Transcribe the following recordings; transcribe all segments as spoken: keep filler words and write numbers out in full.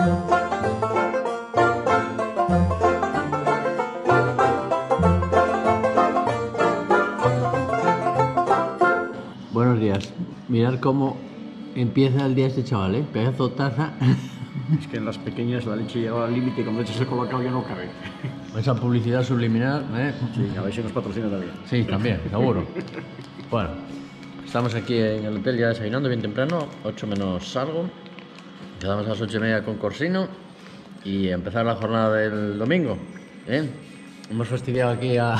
Buenos días. Mirad cómo empieza el día este chaval, ¿eh? Pedazo taza. Es que en las pequeñas la leche llega al límite y cuando echas el colacao ya no cabe. Esa publicidad subliminal, ¿eh? Sí, a ver si nos patrocina también. Sí, también, seguro. Bueno, estamos aquí en el hotel ya desayunando bien temprano, ocho menos algo. Empezamos a las ocho y media con Corsino y a empezar la jornada del domingo, ¿eh? Hemos fastidiado aquí a...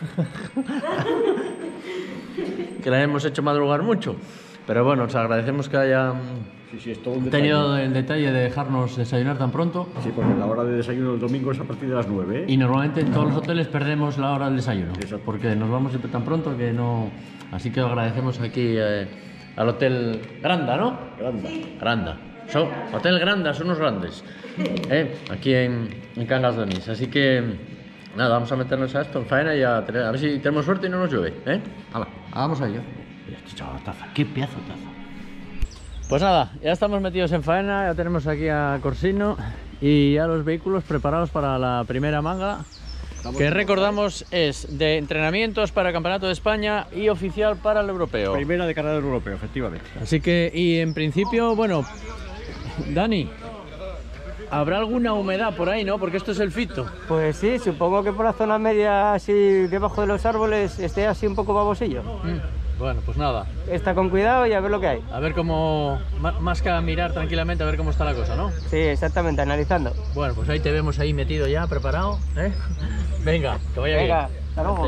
que la hemos hecho madrugar mucho. Pero bueno, os agradecemos que hayan sí, sí, es todo un tenido el detalle de dejarnos desayunar tan pronto. Sí, porque la hora de desayuno del domingo es a partir de las nueve, ¿eh? Y normalmente en todos los hoteles perdemos la hora del desayuno. Exacto. Porque nos vamos siempre tan pronto que no... Así que os agradecemos aquí eh, al Hotel Granda, ¿no? Granda. Granda. Son, Hotel Granda, son unos grandes. ¿Eh? Aquí en, en Cangas de Onís. Así que nada, vamos a meternos a esto en faena y a, tener, a ver si tenemos suerte y no nos llueve, ¿eh? Hala, vamos a ello. Mira, este chaval taza, qué pedazo de taza. Pues nada, ya estamos metidos en faena, ya tenemos aquí a Corsino y ya los vehículos preparados para la primera manga, estamos que recordamos es de entrenamientos para el Campeonato de España y oficial para el Europeo. Primera de carrera del Europeo, efectivamente. Así que, y en principio, bueno, Dani, ¿habrá alguna humedad por ahí, no? Porque esto es el fito. Pues sí, supongo que por la zona media, así debajo de los árboles, esté así un poco babosillo. Mm. Bueno, pues nada. Está con cuidado y a ver lo que hay. A ver cómo, más que a mirar tranquilamente, a ver cómo está la cosa, ¿no? Sí, exactamente, analizando. Bueno, pues ahí te vemos ahí metido ya, preparado, ¿eh? Venga, que vaya bien. Venga, hasta luego. Sí.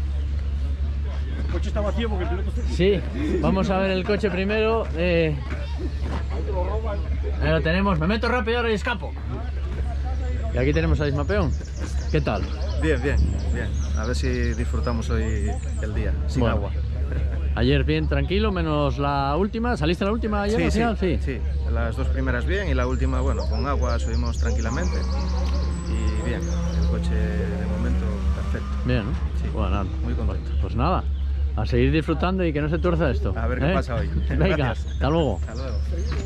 El coche está vacío porque el piloto está... Sí, vamos a ver el coche primero. Eh... Ahí lo tenemos, me meto rápido ahora y escapo. Y aquí tenemos a Isma Peón. ¿Qué tal? Bien, bien, bien. A ver si disfrutamos hoy el día, sin bueno. agua. Ayer bien tranquilo, menos la última. ¿Saliste la última ayer? Sí, al final? sí, sí, sí. Las dos primeras bien y la última, bueno, con agua subimos tranquilamente. Y bien, el coche de momento perfecto. Bien, ¿no? Sí, bueno, nada. muy contento. Pues nada, a seguir disfrutando y que no se tuerza esto. A ver qué ¿eh? pasa hoy. Venga, Gracias. hasta luego. Hasta luego.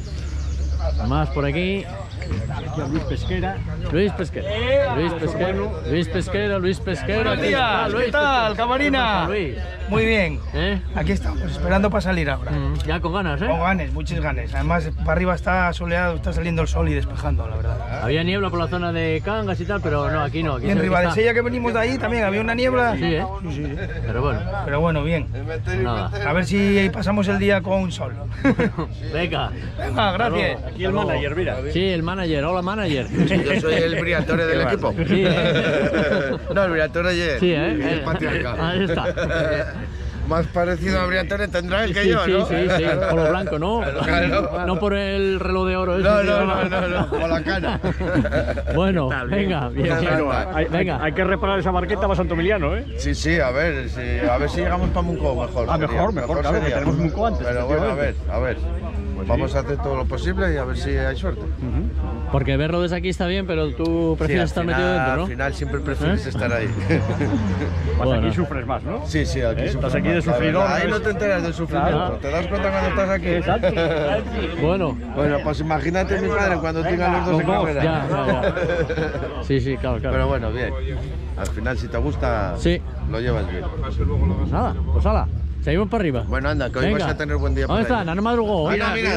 Más por aquí. Aquí a Luis Pesquera. Luis Pesquera. Luis Pesquera. Luis Pesquera, Luis Pesquera. Buenos días, ¿qué tal, camarina? Luis. Muy bien, ¿Eh? aquí estamos, esperando para salir ahora. Mm, ya con ganas, ¿eh? Con ganas, muchas ganas. Además, para arriba está soleado, está saliendo el sol y despejando, la verdad. Había niebla por la zona de Cangas y tal, pero no, aquí no. Aquí Y en se ve que está- Ribadesella, que venimos de ahí, también había una niebla. Sí, ¿eh? Sí, sí, sí. Pero bueno, Pero bueno, bien. nada. A ver si pasamos el día con sol. Venga. Venga, gracias. Aquí el manager, mira. Sí, el manager. Hola, manager. Yo soy el briatore del equipo. Sí, ¿eh? No, el briatore es Sí, ¿eh? el patriarcal. Ahí está. Más parecido a briatore tendrá el que Sí, yo, sí, ¿no? sí, sí, por lo blanco, ¿no? Claro. No por el reloj de oro. ese, No, sí, no, no, no, no, por la cara. Bueno, Tal, venga, bien. Tal, bien. tal. Hay, Venga. hay, hay que reparar esa barqueta para Santomiliano, ¿eh? Sí, sí, a ver, sí, a ver si llegamos para Munco mejor. Ah, sería, mejor, mejor, claro, que sería. tenemos Munco antes, Pero bueno, a ver, efectivamente. a ver. Pues Vamos sí. a hacer todo lo posible y a ver si hay suerte. Porque verlo desde aquí está bien, pero tú prefieres Sí, estar al metido final- dentro, ¿no? Al final siempre prefieres ¿Eh? estar ahí. Pues Bueno. aquí sufres más, ¿no? Sí, sí, aquí ¿Eh? sufres Estás aquí más, de la sufridor, verdad. Ahí ¿no no es? te enteras del sufrimiento. Claro. ¿Te das cuenta cuando estás aquí? Exacto. Bueno, Bueno, pues imagínate mi madre cuando tenga los dos los en dos, carrera. ya, ya, ya. Sí, sí, claro, claro. Pero bueno, bien. Al final, si te gusta, Sí. lo llevas bien. Pues nada, pues hala. Seguimos para arriba. Bueno, anda, que hoy Venga. vas a tener buen día. ¿Dónde por ahí. están? No madrugó. Mira, mira.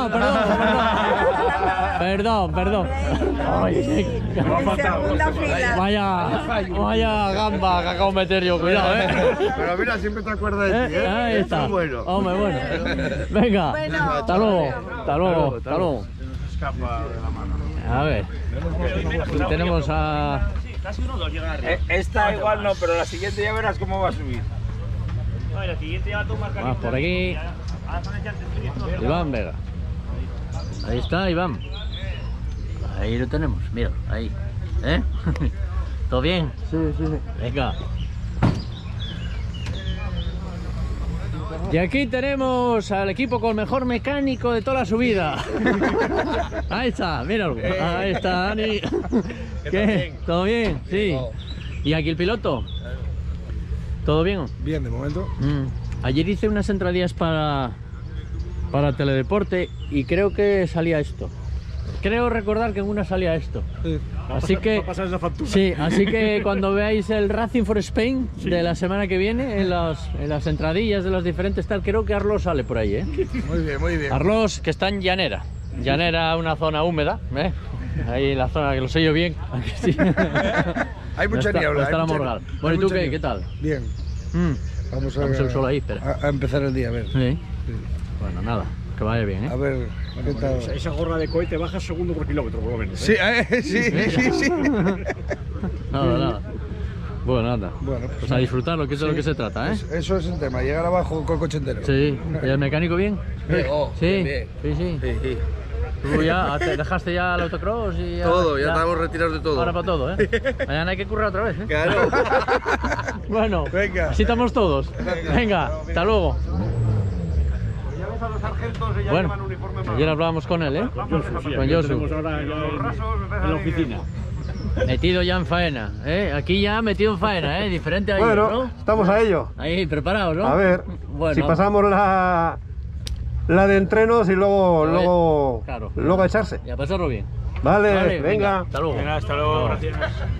Ah, perdón, perdón. Perdón, perdón. Ay, Segunda fila. vaya, vaya gamba que acabo de meter yo, cuidado, eh. Pero mira, siempre te acuerdas de ti, Eh, ¿eh? Ahí Eso está. es bueno. Hombre, bueno. Venga, Bueno, hasta luego, hasta luego, hasta luego. A ver, aquí tenemos a... Esta igual no, pero la siguiente ya verás cómo va a subir. Más por aquí. Iván Vega. Ahí está Iván. Ahí lo tenemos, mira, ahí. ¿Eh? ¿Todo bien? Sí, sí, sí. Venga. Y aquí tenemos al equipo con el mejor mecánico de toda la subida. Ahí está, míralo. Ahí está Dani. ¿Qué? ¿Todo bien? Sí. ¿Y aquí el piloto? ¿Todo bien? Bien, de momento. Mm. Ayer hice unas entradillas para, para Teledeporte y creo que salía esto. creo recordar que en una salía esto. Sí. Así que, va a pasar esa factura. sí, así que cuando veáis el Racing for Spain sí. de la semana que viene, en las, en las entradillas de las diferentes tal, creo que Arlos sale por ahí, ¿eh? Muy bien, muy bien. Arlos, que está en Llanera. Llanera, una zona húmeda, ¿eh? Ahí en la zona que lo sé yo bien. Sí. Hay mucha no niebla. está, no está la mucha, bueno, ¿y tú qué? ¿Qué tal? Bien. Mm. Vamos a, Vamos el sol ahí, espera. A, a empezar el día, a ver. Sí. Sí. Bueno, nada, que vaya bien, ¿eh? A ver, ¿qué tal? Esa, esa gorra de cohete baja segundo por kilómetro, por lo menos. ¿eh? Sí, eh, sí, sí, sí. Nada, nada. Bueno, anda. Bueno, pues, pues a disfrutarlo, que es de lo que se trata, ¿eh? Eso es el tema, llegar abajo con el coche entero. Sí. ¿Y el mecánico bien? Sí, oh, sí. Bien, bien. Sí, sí. Sí, sí. ¿Tú ya te dejaste ya el autocross? Y ya, Todo, ya, ya estamos retirados de todo. Ahora para todo, ¿eh? Mañana hay que currar otra vez, ¿eh? Claro. Bueno, venga. Así estamos todos. Venga, hasta luego. Bueno, ayer hablábamos con él, ¿eh? Con Josu. Tenemos ahora ya en, en la oficina. Metido ya en faena, ¿eh? Aquí ya metido en faena, ¿eh? Diferente a Bueno, ayer, ¿no? estamos a ello. Ahí, preparados, ¿no? A ver, bueno, si pasamos la, la de entrenos y luego, A ver, luego, claro. luego a echarse. Y a pasarlo bien. Vale, Vale, venga. venga. Hasta luego. Venga, hasta luego, gracias.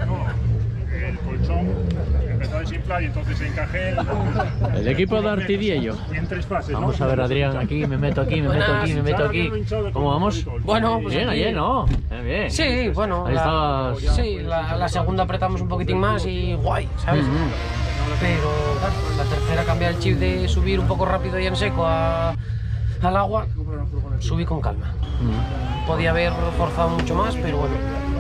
El colchón empezó a desinflar y entonces encajé el... El equipo de Artidiello. En tres fases, Vamos ¿no? a ver, Adrián, aquí, me meto aquí, me meto aquí, me meto aquí. ¿Cómo vamos? Bueno, pues Bien, aquí- ayer, ¿no? Bien, bien. Sí, bueno, Ahí la, estabas. sí, la, la segunda apretamos un poquitín más y guay, ¿sabes? Ujú. Pero claro, la tercera cambia el chip de subir un poco rápido y en seco a, al agua, subí con calma. Mm. Podía haber forzado mucho más, pero bueno,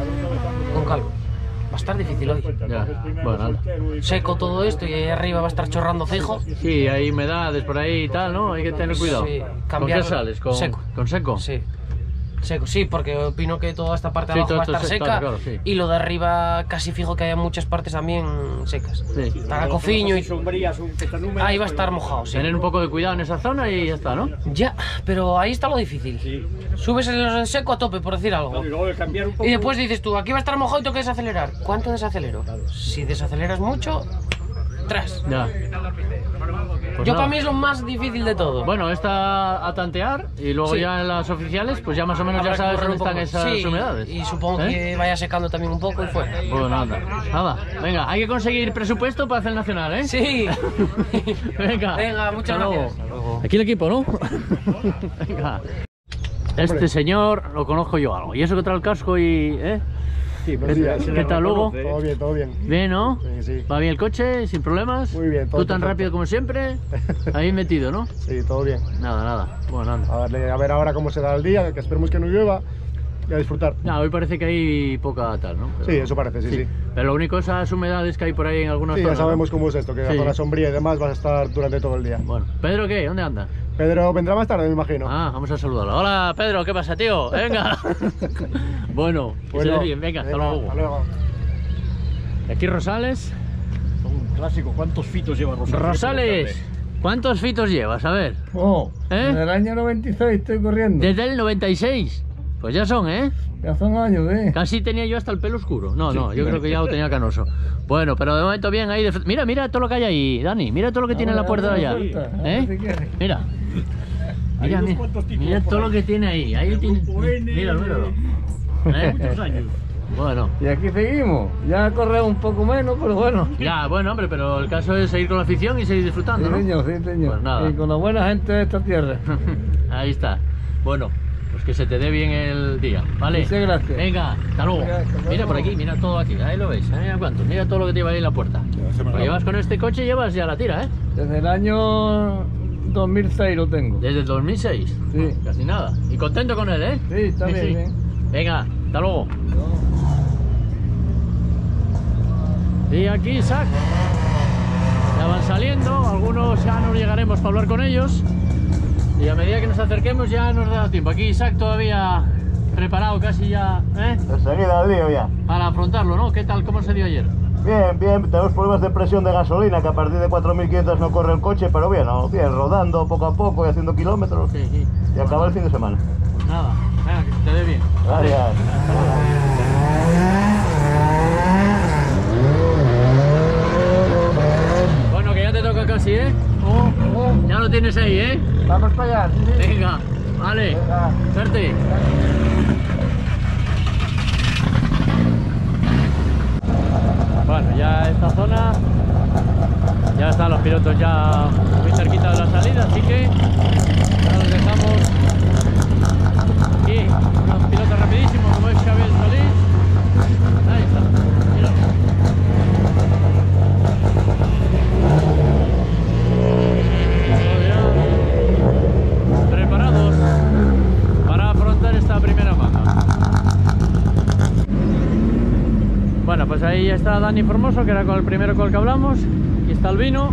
con calma. Va a estar difícil hoy. Ya, bueno, anda. Seco todo esto y ahí arriba va a estar chorrando fijo. Sí, hay humedades por ahí y tal, ¿no? Hay que tener cuidado. Sí, ¿Con cambiar- qué sales? ¿Con seco. ¿Con seco? Sí. Seco, sí, porque opino que toda esta parte de Sí, abajo todo va a esto estar se- seca claro, claro, sí. y lo de arriba casi fijo que haya muchas partes también secas. Sí. Estará cociño y sombrías, un- que están húmedas, ahí va a estar mojado, sí. Tener un poco de cuidado en esa zona y ya está, ¿no? Ya, pero ahí está lo difícil. Sí. Subes en seco a tope, por decir algo. Y luego el cambiar un poco... Y después dices tú, aquí va a estar mojado y tengo que desacelerar. ¿Cuánto desacelero? Si desaceleras mucho, tras. Ya. Pues Yo nada. para mí es lo más difícil de todo. Bueno, esta a tantear y luego Sí. ya en las oficiales, pues ya más o menos Habrá ya que sabes correr dónde un están poco. esas Sí, humedades. y supongo ¿Eh? que vaya secando también un poco y fuera. Bueno, nada, nada. Venga, hay que conseguir presupuesto para hacer el nacional, ¿eh? Sí. Venga. Venga, muchas Hasta luego. gracias. Aquí el equipo, ¿no? Venga. Este señor lo conozco yo algo. Y eso que trae el casco y... ¿eh? Sí, ¿Qué, qué tal, Lugo? Todo bien, todo bien. Bien, ¿no? Sí, sí. ¿Va bien el coche? ¿Sin problemas? Muy bien, todo ¿Tú tan perfecto. rápido como siempre? Ahí metido, ¿no? Sí, todo bien. Nada, nada. Bueno, anda. A, darle- a ver ahora cómo se da el día, que esperemos que no llueva y a disfrutar. Ya, hoy parece que hay poca tal, ¿no? Pero- Sí, eso parece, sí, sí. Pero lo único, esas humedades que hay por ahí en algunas Sí, ya zonas, ¿no? sabemos cómo es esto, que Sí. la zona sombría y demás vas a estar durante todo el día. Bueno, ¿Pedro qué? ¿Dónde anda? Pedro vendrá más tarde, me imagino. Ah, vamos a saludarlo. Hola, Pedro, ¿qué pasa, tío? Venga. Bueno, que se Bueno, dé bien, venga, hasta venga, luego. hasta luego. Aquí Rosales. Un clásico, ¿cuántos fitos lleva Rosales? Rosales, ¿cuántos fitos llevas? A ver. Oh, ¿Eh? en el año noventa y seis estoy corriendo. Desde el noventa y seis. Pues ya son, ¿eh? Ya son años, ¿eh? Casi tenía yo hasta el pelo oscuro. No, no, yo creo que ya lo tenía canoso. Bueno, pero de momento bien ahí. De... fr- Mira, mira todo lo que hay ahí, Dani. Mira todo lo que tiene en la puerta de allá. ¿Eh? Mira. Mira, unos mira, cuantos títulos mira por todo ahí. lo que tiene ahí. Ahí tiene. Grupo N. Mira, míralo. ¿Eh? Muchos años. Bueno. Y aquí seguimos. Ya corremos un poco menos, pero bueno. Ya, bueno, hombre, pero el caso es seguir con la afición y seguir disfrutando, Sí, ¿no? señor, sí, señor. Pues nada. Y con la buena gente de esta tierra. Ahí está. Bueno, pues que se te dé bien el día, ¿vale? Muchas gracias. Venga, hasta luego. Venga, hasta luego. Mira por aquí, mira todo aquí, ahí lo ves, mira cuánto, mira todo lo que te lleva ahí en la puerta. Lo llevas con este coche, llevas ya la tira, ¿eh? Desde el año dos mil seis lo tengo. Desde el dos mil seis. Sí. Casi nada. Y contento con él, ¿eh? Sí, está bien, bien. Venga, hasta luego. Y aquí Isaac. Ya van saliendo, algunos ya nos llegaremos para hablar con ellos. Y a medida que nos acerquemos ya nos da tiempo. Aquí Isaac todavía preparado casi ya, ¿eh? Enseguida al lío ya. Para afrontarlo, ¿no? ¿Qué tal? ¿Cómo se dio ayer? Bien, bien, tenemos problemas de presión de gasolina, que a partir de cuatro mil quinientos no corre el coche, pero bien, ¿no? Bien, rodando poco a poco y haciendo kilómetros. Sí, sí. Y acaba el fin de semana. Pues nada, venga, que se te dé bien. Gracias. Bueno, que ya te toca casi, ¿eh? Oh, ya lo tienes ahí, ¿eh? Vamos para allá. Venga, vale. Suerte. esta zona. Ya están los pilotos ya muy cerquita de la salida, así que ya los dejamos aquí. Unos pilotos rapidísimos como es Xavier Solís. Ahí está, míralo. Preparados para afrontar esta primera manga. Bueno, pues ahí está Dani Formoso, que era con el primero con el que hablamos. Aquí está el vino.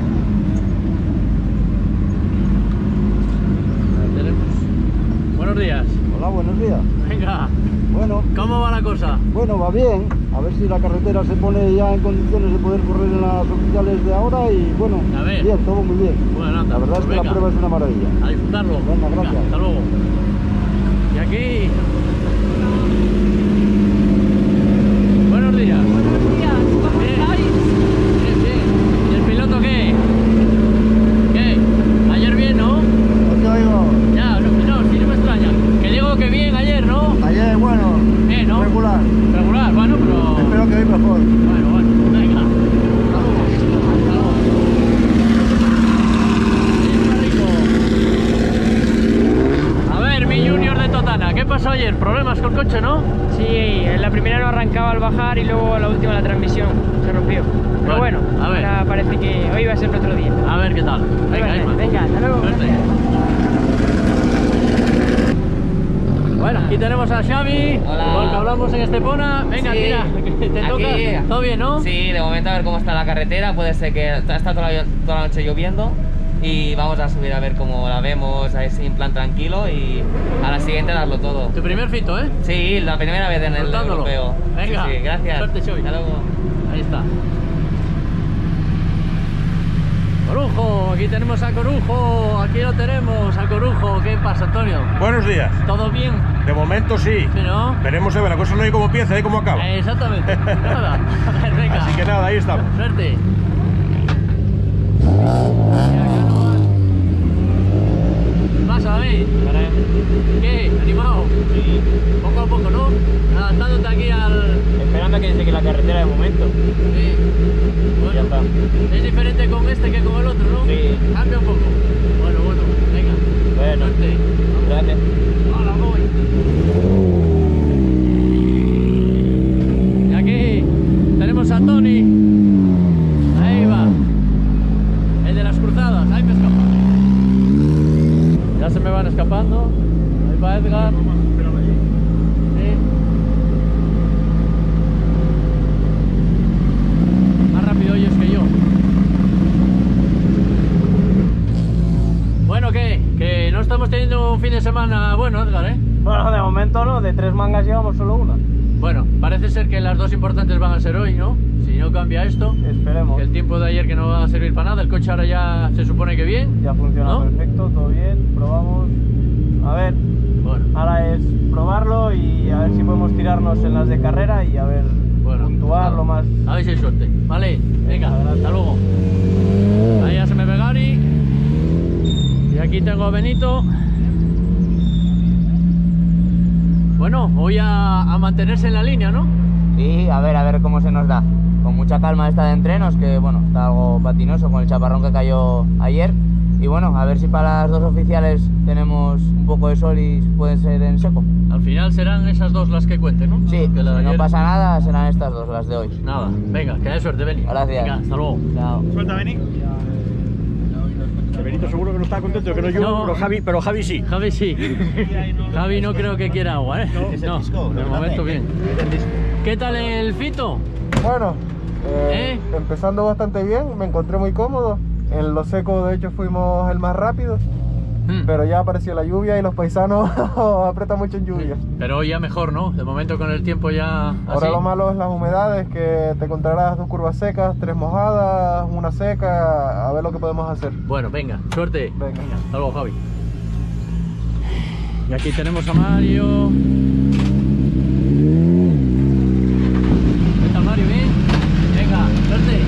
Ahí tenemos. Buenos días. Hola, buenos días. Venga. Bueno. ¿Cómo va la cosa? Bueno, va bien. A ver si la carretera se pone ya en condiciones de poder correr en las oficiales de ahora y bueno, a ver. Bien, todo muy bien. Bueno, anda, la verdad pues es que venga. la prueba es una maravilla. A disfrutarlo. Venga, gracias. Venga, hasta luego. Y aquí... Buenos días. Buenos días, ¿cómo Bien. estáis? Bien, bien. ¿Y el piloto qué? ¿Qué? Ayer bien, ¿no? No te oigo. Ya, no, no, sí, no me extraña. Que digo que bien ayer, ¿no? Ayer, bueno, Bien, ¿no? regular. Regular, bueno, pero... Espero que hoy mejor. Bueno, bueno, venga. Hasta luego. Hasta luego. A ver, mi Junior de Totana, ¿qué pasó ayer? ¿Problemas con el coche, no? Sí, en la primera no arrancaba al bajar y luego la última la transmisión se rompió. Pero Bueno, bueno, a ver. ahora parece que hoy va a ser nuestro día. A ver qué tal. Venga, Venga, Isma. venga, hasta luego. Suerte. Bueno, aquí tenemos a Xavi, Hola. con el que hablamos en Estepona. Venga, Sí. tira, te Aquí. toca. ¿Todo bien, no? Sí, de momento a ver cómo está la carretera. Puede ser que está toda la, toda la noche lloviendo. Y vamos a subir a ver cómo la vemos, así en plan tranquilo. Y a la siguiente darlo todo. Tu primer fito, ¿eh? Sí, la primera vez en el Disfrutándolo. europeo. Venga, Sí, sí, gracias. suerte, Xavi. Hasta luego. Ahí está. Corujo, aquí tenemos a Corujo, aquí lo tenemos, a Corujo. ¿Qué pasa, Antonio? Buenos días. ¿Todo bien? De momento sí. ¿Sí, no? Veremos a ver, la cosa no hay cómo empieza, hay cómo acaba. Eh, exactamente. Nada. A ver, venga. Así que nada, ahí estamos. Suerte. ¿Qué pasa, David? ¿Qué? ¿Animado? Sí. Poco a poco, ¿no? Adaptándote aquí al... Esperando a que se seque la carretera de momento. Sí. Bueno, Ya está. es diferente con este que con el otro, ¿no? Sí. Cambia un poco. Bueno, bueno, venga. Bueno, Suerte. gracias. Hola, voy. Y aquí tenemos a Tony. Ahí va. El de las cruzadas. Ahí me escapa. Ya se me van escapando. Ahí va Edgar. Sí. Más rápido ellos que yo. Bueno, ¿qué? Que no estamos teniendo un fin de semana bueno, Edgar, ¿eh? Bueno, de momento no, de tres mangas llevamos solo una. Bueno, parece ser que las dos importantes van a ser hoy, ¿no? Si no cambia esto, Esperemos. que el tiempo de ayer que no va a servir para nada, el coche ahora ya se supone que bien. Ya funciona ¿no? perfecto, todo bien, probamos. A ver, Bueno, ahora es probarlo y a ver si podemos tirarnos en las de carrera y a ver, bueno. puntuar lo más. A ver si hay suerte. Vale, venga, hasta luego. Ahí ya se me ve Gary. Y aquí tengo a Benito. Bueno, voy a, a mantenerse en la línea, ¿no? Sí, a ver, a ver cómo se nos da. Con mucha calma esta de entrenos, que bueno, está algo patinoso con el chaparrón que cayó ayer. Y bueno, a ver si para las dos oficiales tenemos un poco de sol y pueden ser en seco. Al final serán esas dos las que cuenten, ¿no? Sí, Porque si la de no ayer- pasa nada, serán estas dos, las de hoy. Nada, venga, que haya suerte, Beni. Gracias. Venga, hasta luego. Chao. Suelta, Beni. Que Benito seguro que no está contento, que no yo, No. pero Javi, pero Javi sí. Javi sí. Javi no creo que quiera agua, ¿eh? No, de momento bien. ¿Qué tal el fito? Bueno, eh, ¿Eh? empezando bastante bien, me encontré muy cómodo. En lo seco, de hecho, fuimos el más rápido. Mm. Pero ya apareció la lluvia y los paisanos apretan mucho en lluvia. Pero hoy ya mejor, ¿no? De momento con el tiempo ya así. Ahora lo malo es las humedades, que te encontrarás dos curvas secas, tres mojadas, una seca, a ver lo que podemos hacer. Bueno, venga, suerte. Venga. Hasta luego, Javi. Y aquí tenemos a Mario. ¿Qué tal, Mario? ¿Bien? Venga, suerte.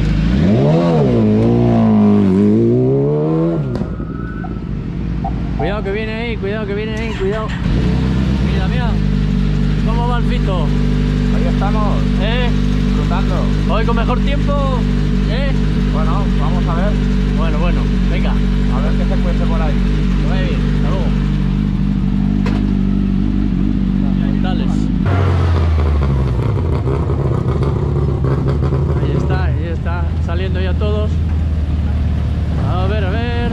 Cuidado que viene ahí, cuidado que viene ahí, cuidado. Mira, mira. ¿Cómo va el fito? Ahí estamos, ¿Eh? disfrutando. Hoy con mejor tiempo, ¿eh? Bueno, vamos a ver. Bueno, bueno, venga. A ver qué se cuece por ahí. Que vaya bien, hasta luego. Dales. Ahí está, ahí está, saliendo ya todos. A ver, a ver.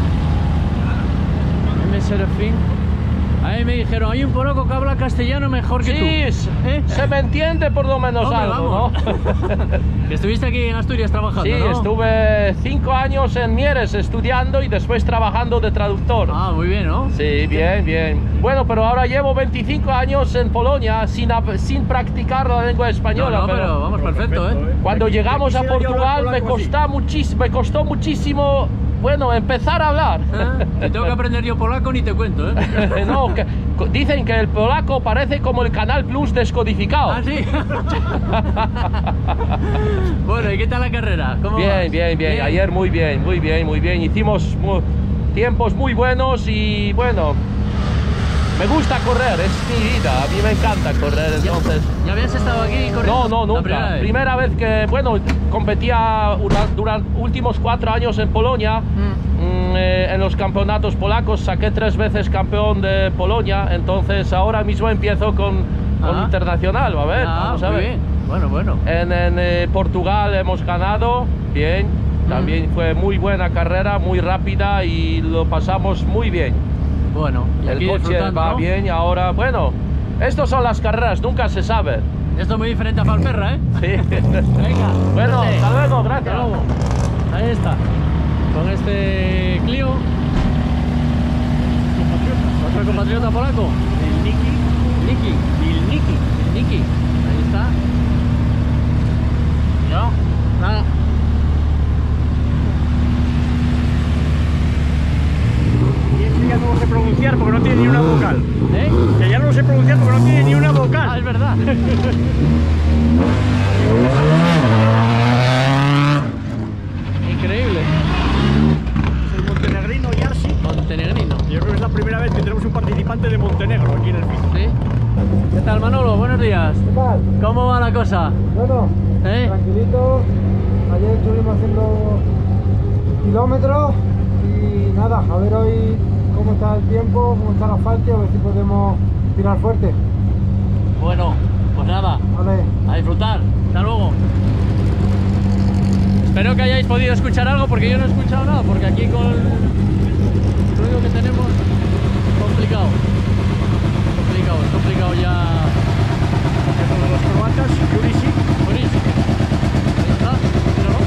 M. Serafín. Ahí me dijeron, hay un polaco que habla castellano mejor que sí, tú. ¿Eh? Se me entiende por lo menos. Hombre, algo, ¿no? Que estuviste aquí en Asturias trabajando, sí, ¿no? Estuve cinco años en Mieres estudiando y después trabajando de traductor. Ah, muy bien, ¿no? Sí, bien, bien. Bueno, pero ahora llevo veinticinco años en Polonia sin, sin practicar la lengua española. No, no, pero, pero vamos, perfecto, ¿eh? Cuando llegamos a Portugal me, costó muchis, me costó muchísimo... Bueno, empezar a hablar. ¿Eh? Si tengo que aprender yo polaco, ni te cuento, ¿eh? No, que, dicen que el polaco parece como el Canal Plus descodificado. ¿Ah, sí? Bueno, ¿y qué tal la carrera? ¿Cómo bien, vas? bien, bien, bien. Ayer muy bien, muy bien, muy bien. Hicimos muy, tiempos muy buenos y bueno... Me gusta correr, es mi vida, a mí me encanta correr, entonces... ¿Ya habías estado aquí corriendo? No, no, nunca. Primera vez. primera vez que, bueno, competía durante últimos cuatro años en Polonia, mm. eh, en los campeonatos polacos, saqué tres veces campeón de Polonia, entonces ahora mismo empiezo con, con internacional, a ver, ah, vamos a muy ver. Bien. Bueno, bueno. En, en eh, Portugal hemos ganado, bien, mm. también fue muy buena carrera, muy rápida y lo pasamos muy bien. Bueno, y el aquí coche va ¿no? bien y ahora, bueno, estas son las carreras, nunca se sabe. Esto es muy diferente a Falperra, ¿eh? Sí. Venga. Bueno, suerte. hasta luego, gracias. Hasta luego. Ahí está, con este Clio. Otro compatriota polaco. El Niki. Niki. El Niki. El Niki. Ahí está. ¿No? Nada. Ya no lo sé pronunciar porque no tiene ni una vocal. ¿Eh? Que ya no lo sé pronunciar porque no tiene ni una vocal. Ah, es verdad. Increíble. Es el montenegrino Yarsi. Montenegrino. Yo creo que es la primera vez que tenemos un participante de Montenegro aquí en el piso. ¿Sí? ¿Qué tal, Manolo? Buenos días. ¿Qué tal? ¿Cómo va la cosa? Bueno, ¿Eh? tranquilito. Ayer estuvimos haciendo kilómetros y nada, a ver hoy cómo está el tiempo, cómo está el asfalto, a ver si podemos tirar fuerte. Bueno, pues nada, vale. A disfrutar. Hasta luego. Espero que hayáis podido escuchar algo porque yo no he escuchado nada, porque aquí con el ruido que tenemos es complicado. Complicado, es complicado ya. Esto de los croatas, Jurisi. Jurisi. Ahí está, míralo.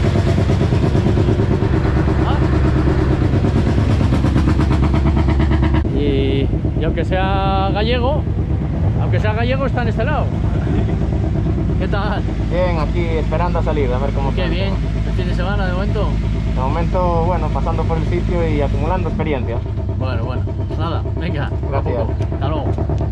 Ah. Y, y aunque sea gallego, aunque sea gallego está en este lado. ¿Qué tal? Bien, aquí esperando a salir, a ver cómo Qué bien, el fin de semana de momento. De momento, bueno, pasando por el sitio y acumulando experiencia. Bueno, bueno, pues nada, venga, gracias. Hasta luego.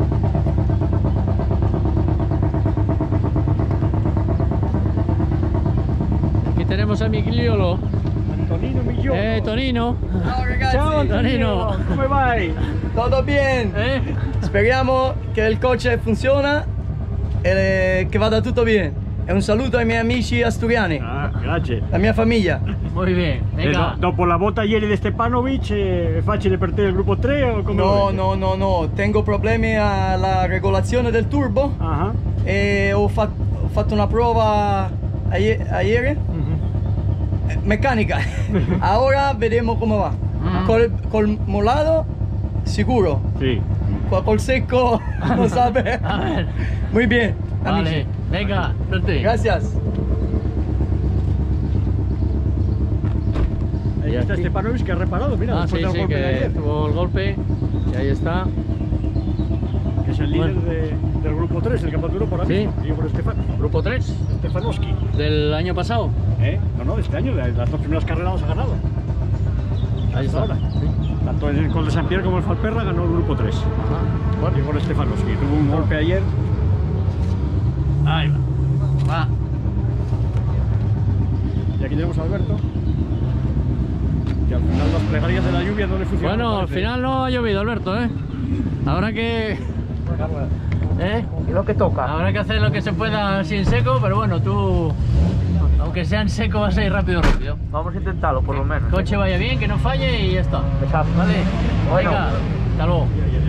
Aquí tenemos a mi Cliolo. Antonino Migliolo. Eh, Tonino. Ciao Antonino, come vai? Tutto bene, eh? Speriamo che il coach funziona e che vada tutto bene. E un saluto ai miei amici asturiani. Ah, grazie. La mia famiglia. Muy bien, venga. Eh, do, dopo la botta ieri di Stepanovic è facile per te il gruppo tre o come No, no, no, no, tengo problemi alla regolazione del turbo. Uh-huh. E ho, fat, ho fatto una prova ieri. Uh-huh. Meccanica. Ora vediamo come va. Uh-huh. Col, col mollado sicuro. Sì. Col secco non sabe. A ver. Muy bien. Vale, amici. venga, suerte. Gracias. Ahí está Stepanovic que ha reparado, mira, ah, después sí, del sí, golpe que de ayer. tuvo el golpe y ahí está. Que es el líder Bueno. de, del grupo tres, el campeonato de Europa ahora Sí. mismo. Yo con Stefan. Grupo tres. Stefanowski. Del año pasado. ¿Eh? No, no, de este año, de las dos primeras carreras las ha ganado. Ahí está. Ahora. Sí. Tanto en el Col de San Pierre como el Falperra ganó el grupo tres. Ajá. Bueno. Y con Stefanowski. Tuvo un golpe ayer. Ahí va. Va. Y aquí tenemos a Alberto. Que al final las plegarias de la lluvia no le funcionaron. Bueno, al parece. final no ha llovido, Alberto, ¿eh? Habrá que ¿Eh? Y lo que toca. Habrá que hacer lo que se pueda así en seco, pero bueno, tú, aunque sea en seco, vas a ir rápido, rápido. Vamos a intentarlo, por lo menos. El coche vaya bien, que no falle y ya está. Exacto. Vale, Bueno. venga, hasta luego.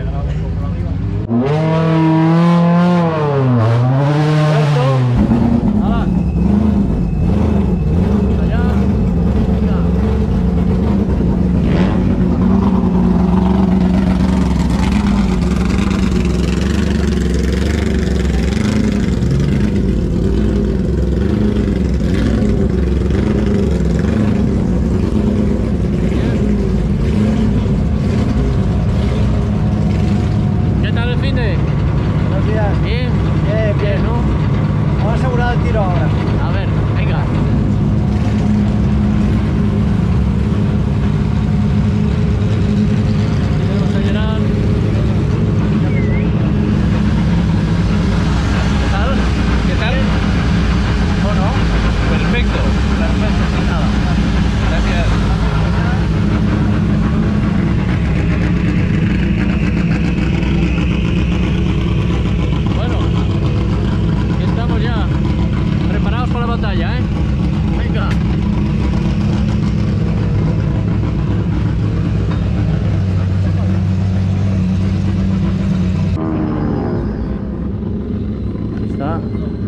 ¿Qué tal el fin de? Buenos días. Bien, Bien, bien, ¿no? Vamos a asegurar el tiro ahora. A ver, venga. Vamos a llenar. ¿Qué tal? ¿Qué tal? ¿O no? Perfecto. Perfecto, sin nada. Gracias. Bueno, aquí estamos ya preparados para la batalla, ¿eh? Venga. Aquí está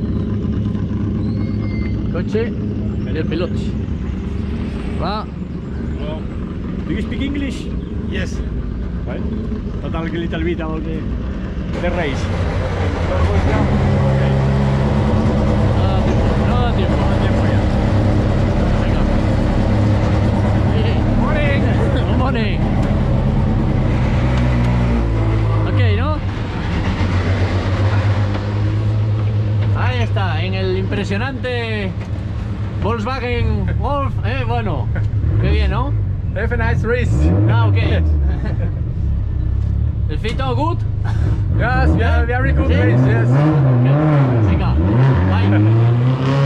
el coche y el piloto. Va. Hello. Do you speak English? Yes. Right. Total a little bit about the, the race. No da tiempo, no da tiempo ya. Venga. Morning. Good morning. Ok, ¿no? Ahí está, en el impresionante Volkswagen Golf, eh, bueno, qué bien, ¿no? Have a nice race. Ah, ok. ¿El fit all good? Yes, we are very good ¿Sí? race, yes. Ok. Venga, bye.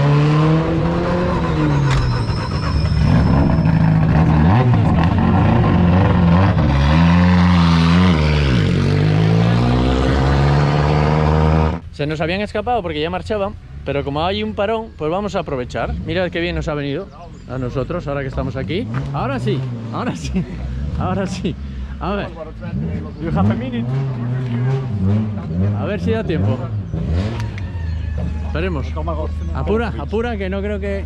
Se nos habían escapado porque ya marchaban, pero como hay un parón, pues vamos a aprovechar. Mirad qué bien nos ha venido a nosotros ahora que estamos aquí. Ahora sí, ahora sí, ahora sí. A ver. You have a minute. A ver si da tiempo. Esperemos. Apura, apura, que no creo que...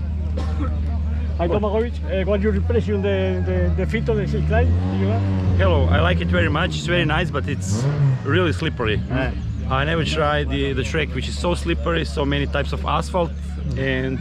Hi Tomagovic, uh, what's your impression the the the fit of the silk line? Hello, I like it very much. It's very nice, but it's really slippery. Ah. I never tried the, the track, which is so slippery, so many types of asphalt, and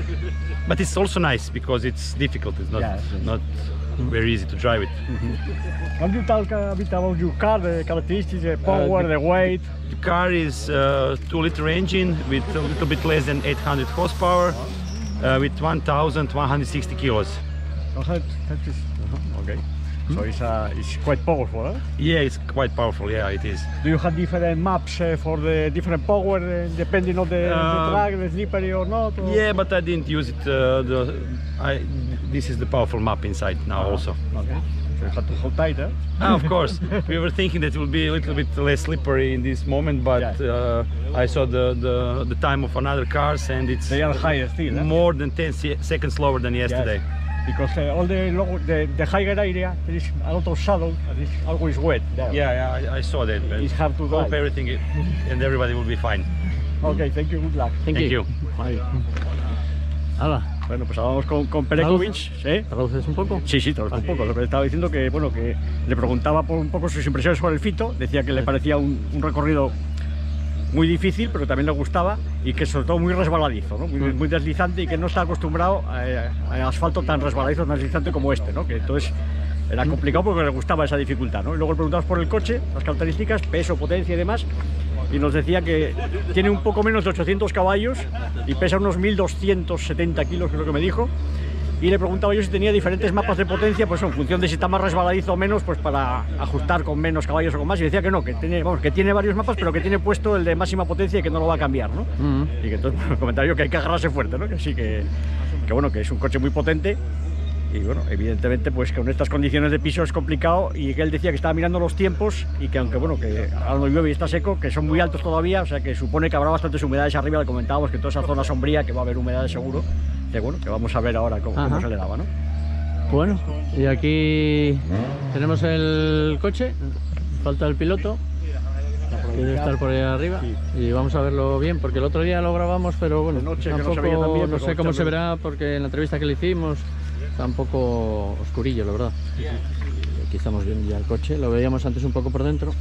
but it's also nice because it's difficult. It's not Yeah, yes. not very easy to drive it. Can you talk a bit about your car, the characteristics, the power, Uh, the- the weight? The car is a two liter engine with a little bit less than eight hundred horsepower, uh, with one thousand one hundred sixty kilos. Uh-huh, okay. So it's, uh, it's quite powerful, huh? Yeah, it's quite powerful. Yeah, it is. Do you have different maps uh, for the different power, uh, depending on the, Uh, the track, the slippery or not? Or? Yeah, but I didn't use it. Uh, the, I, this is the powerful map inside now also. Okay. So you have to hold tight, huh? Ah, of course. We were thinking that it would be a little bit less slippery in this moment, but uh, I saw the, the the time of another cars and it's They are higher still, huh? more than ten se seconds slower than yesterday. Yes. Because uh, all the, low, the the higher area, there is a lot of shadow, and it's always wet. There. Yeah, yeah, I, I saw that. But It's hard to hope drive. everything and everybody will be fine. Okay, thank you, good luck. Thank, Thank you. you. Bye. Hala. Bueno, pues ahora vamos con, con Perekovic. ¿Sí? ¿Traduces un poco? Sí, sí, traduzco un poco. Lo que le estaba diciendo que, bueno, que le preguntaba por un poco sus impresiones sobre el Fito. Decía que le parecía un, un recorrido muy difícil, pero también le gustaba y que sobre todo muy resbaladizo, ¿no? Muy, muy deslizante y que no está acostumbrado a, a asfalto tan resbaladizo, tan deslizante como este, ¿no? Que entonces era complicado porque le gustaba esa dificultad, ¿no? Y luego le preguntamos por el coche, las características, peso, potencia y demás, y nos decía que tiene un poco menos de ochocientos caballos y pesa unos mil doscientos setenta kilos, creo que me dijo. Y le preguntaba yo si tenía diferentes mapas de potencia, pues en función de si está más resbaladizo o menos, pues para ajustar con menos caballos o con más. Y decía que no, que tiene, vamos, que tiene varios mapas, pero que tiene puesto el de máxima potencia y que no lo va a cambiar, ¿no? Mm. Y que entonces, bueno, comentario que hay que agarrarse fuerte, ¿no? Que sí, que, que bueno, que es un coche muy potente Y bueno, evidentemente pues con estas condiciones de piso es complicado, y que él decía que estaba mirando los tiempos y que aunque bueno, que ahora no llueve y está seco, que son muy altos todavía, o sea que supone que habrá bastantes humedades arriba. Le comentábamos que toda esa zona sombría que va a haber humedades seguro, que bueno, que vamos a ver ahora cómo, cómo se le daba, ¿no? Bueno, y aquí tenemos el coche, falta el piloto, que debe estar por ahí arriba, sí. Y vamos a verlo bien, porque el otro día lo grabamos, pero bueno, noche, tampoco, no, se veía tan bien, no sé cómo se verá, porque en la entrevista que le hicimos está un poco oscurillo, la verdad. Sí, sí. Aquí estamos viendo ya el coche, lo veíamos antes un poco por dentro.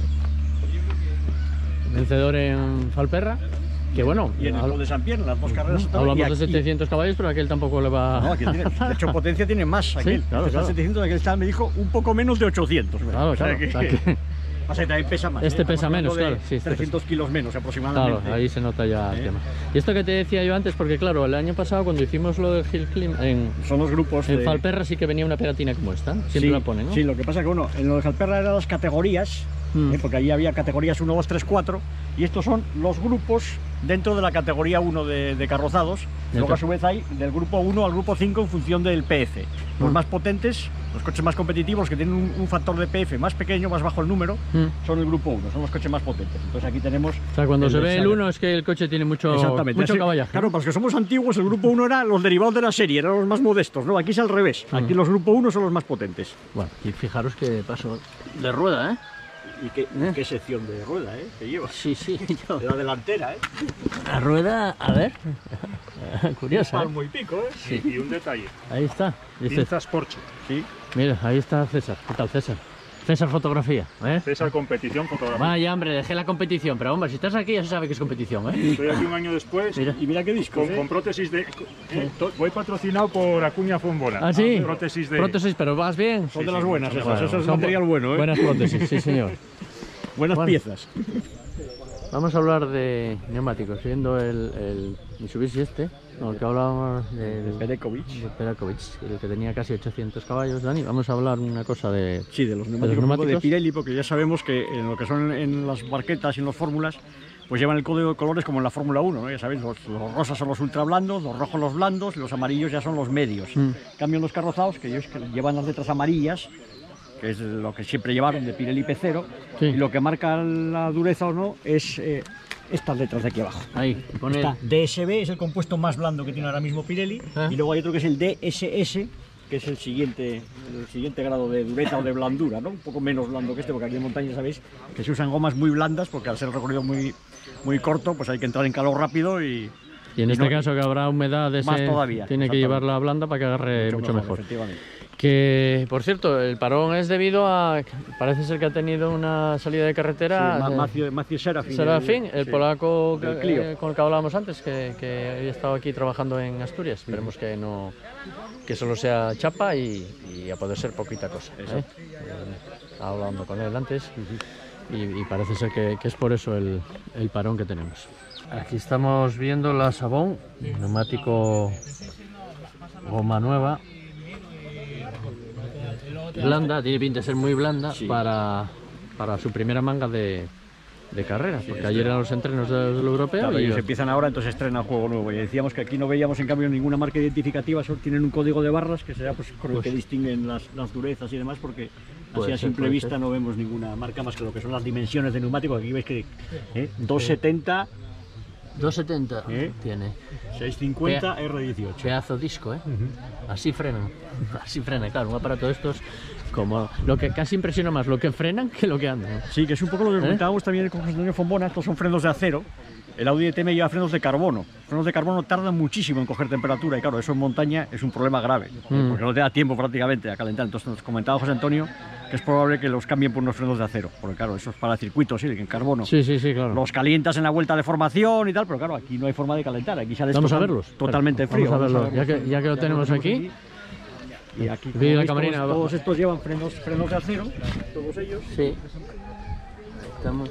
Vencedor en Falperra. Que bueno, y en el Club de San Pierre, las dos carreras. No, hablamos de setecientos caballos, pero aquel tampoco le va. No, aquel tiene, de hecho, potencia tiene más. Aquel, sí, claro, claro. setecientos, aquel está, me dijo un poco menos de ochocientos. Claro, o sea, claro. Que, o sea que... Pasa que también pesa más. Este ¿eh? pesa menos, claro. Sí, este trescientos kilos menos aproximadamente. Claro, ahí se nota ya ¿Eh? el tema. Y esto que te decía yo antes, porque claro, el año pasado cuando hicimos lo del Hill Climb, en, son los grupos. En de... Falperra sí que venía una pegatina como esta, siempre sí, la ponen, ¿no? Sí, lo que pasa que bueno, en lo de Falperra eran las categorías, mm. ¿eh? Porque allí había categorías uno, dos, tres, cuatro, y estos son los grupos dentro de la categoría uno de, de carrozados. Luego a su vez hay del grupo uno al grupo cinco en función del P F. Los mm. más potentes, los coches más competitivos, que tienen un, un factor de P F más pequeño, más bajo el número, mm. son el grupo uno, son los coches más potentes. Entonces aquí tenemos... O sea, cuando se ve el uno es que el coche tiene mucho, mucho caballaje. Claro, para los que somos antiguos, el grupo uno era los derivados de la serie, eran los más modestos, ¿no? Aquí es al revés, mm. aquí los grupo uno son los más potentes. Bueno, y fijaros que paso de rueda, ¿eh? ¿Y qué, ¿Eh? qué sección de rueda, eh? Que lleva. Sí, sí. Yo... La delantera, ¿eh? La rueda, a ver. Curiosa. Un palmo y pico, ¿eh? Sí. Y un detalle. Ahí está. Pinzas Porsche. Sí. Mira, ahí está César. ¿Qué tal, César? César Fotografía, ¿eh? César Competición Fotografía. Vaya, hombre, dejé la competición, pero hombre, si estás aquí ya se sabe que es competición, ¿eh? Estoy aquí un año después. Mira. Y mira qué disco. Con, ¿eh? con prótesis de... Eh, voy patrocinado por Acuña Fombona. ¿Ah, sí? Prótesis de... Prótesis, pero vas bien. Son sí, de las sí, buenas, esas. Bueno, Eso es son material bueno, ¿eh? Buenas prótesis, sí, señor. Buenas bueno, piezas. Vamos a hablar de neumáticos, viendo el, el Mitsubishi este, no, el que hablábamos de, de Perekovic, de Perekovic, el que tenía casi ochocientos caballos. Dani, vamos a hablar una cosa de... Sí, de los neumáticos, de, los neumáticos. de Pirelli, porque ya sabemos que en lo que son en las barquetas y en las fórmulas, pues llevan el código de colores como en la Fórmula uno, ¿no? Ya sabéis, los, los rosas son los ultra blandos, los rojos los blandos y los amarillos ya son los medios. Mm. Cambian los carrozados, que ellos que llevan las letras amarillas, que es lo que siempre llevaron de Pirelli P cero, sí. Y lo que marca la dureza o no es eh, estas letras de aquí abajo. Ahí, pone Está D S B, es el compuesto más blando que tiene ahora mismo Pirelli, ¿eh? Y luego hay otro que es el D S S, que es el siguiente, el siguiente grado de dureza o de blandura, ¿no? Un poco menos blando que este, porque aquí en montaña sabéis que se usan gomas muy blandas, porque al ser el recorrido muy, muy corto, pues hay que entrar en calor rápido y... Y en este y no, caso que habrá humedad de ese, más todavía, tiene que llevarla blanda para que agarre mucho, mucho mejor. Efectivamente. Que, por cierto, el parón es debido a... Parece ser que ha tenido una salida de carretera... Sí, eh, Maciej Serafin, Serafin, el, el sí, polaco que, eh, con el que hablábamos antes, que, que había estado aquí trabajando en Asturias. Sí. Esperemos que no que solo sea chapa y, y a poder ser poquita cosa. ¿eh? Eh, estaba hablando con él antes uh-huh. y, y parece ser que, que es por eso el, el parón que tenemos. Aquí estamos viendo la Sabón, neumático goma nueva. Blanda, tiene pinta de ser muy blanda, sí. para, para su primera manga de, de carreras, sí, porque ayer eran los entrenos del, del europeo. Claro, y ellos empiezan ahora, entonces estrena el juego nuevo. Y decíamos que aquí no veíamos en cambio ninguna marca identificativa, solo tienen un código de barras que será pues, con el pues, que distinguen las, las durezas y demás, porque así a simple vista ser. no vemos ninguna marca más que lo que son las dimensiones de neumático. Aquí veis que ¿eh? doscientos setenta. doscientos setenta ¿Eh? tiene. seiscientos cincuenta R dieciocho. Pedazo disco, ¿eh? Uh-huh. Así frenan. Así frenan, claro, un aparato de estos como lo que casi impresiona más lo que frenan que lo que andan. Sí, que es un poco lo que ¿Eh? comentábamos también con José Antonio Fombona. Estos son frenos de acero. El Audi D T M lleva frenos de carbono. Frenos de carbono tardan muchísimo en coger temperatura y claro, eso en montaña es un problema grave, mm. porque no te da tiempo prácticamente a calentar. Entonces nos comentaba José Antonio que es probable que los cambien por unos frenos de acero, porque claro, eso es para circuitos, sí, en carbono. Sí, sí, sí, claro. Los calientas en la vuelta de formación y tal, pero claro, aquí no hay forma de calentar, aquí sale Vamos a verlos. Totalmente Vamos frío. A verlos. Vamos a ya, que, ya que lo tenemos aquí. Y aquí la camarina, todos, todos estos llevan frenos, frenos de acero, todos ellos. Sí. Estamos...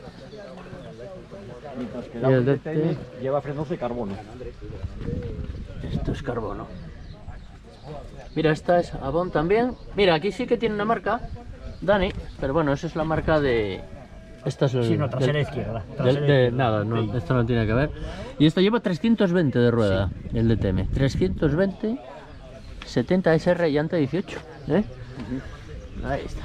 Mientras que el D T M lleva frenos de carbono. Esto es carbono. Mira, esta es Avon también. Mira, aquí sí que tiene una marca, Dani, pero bueno, esa es la marca de... Esta es el, sí, no, trasera del, izquierda. Trasera del, de, izquierda. Nada, no, sí. Esto no tiene que ver. Y esta lleva trescientos veinte de rueda, sí. El D T M. trescientos veinte, setenta S R llanta dieciocho, ¿eh? Ahí está.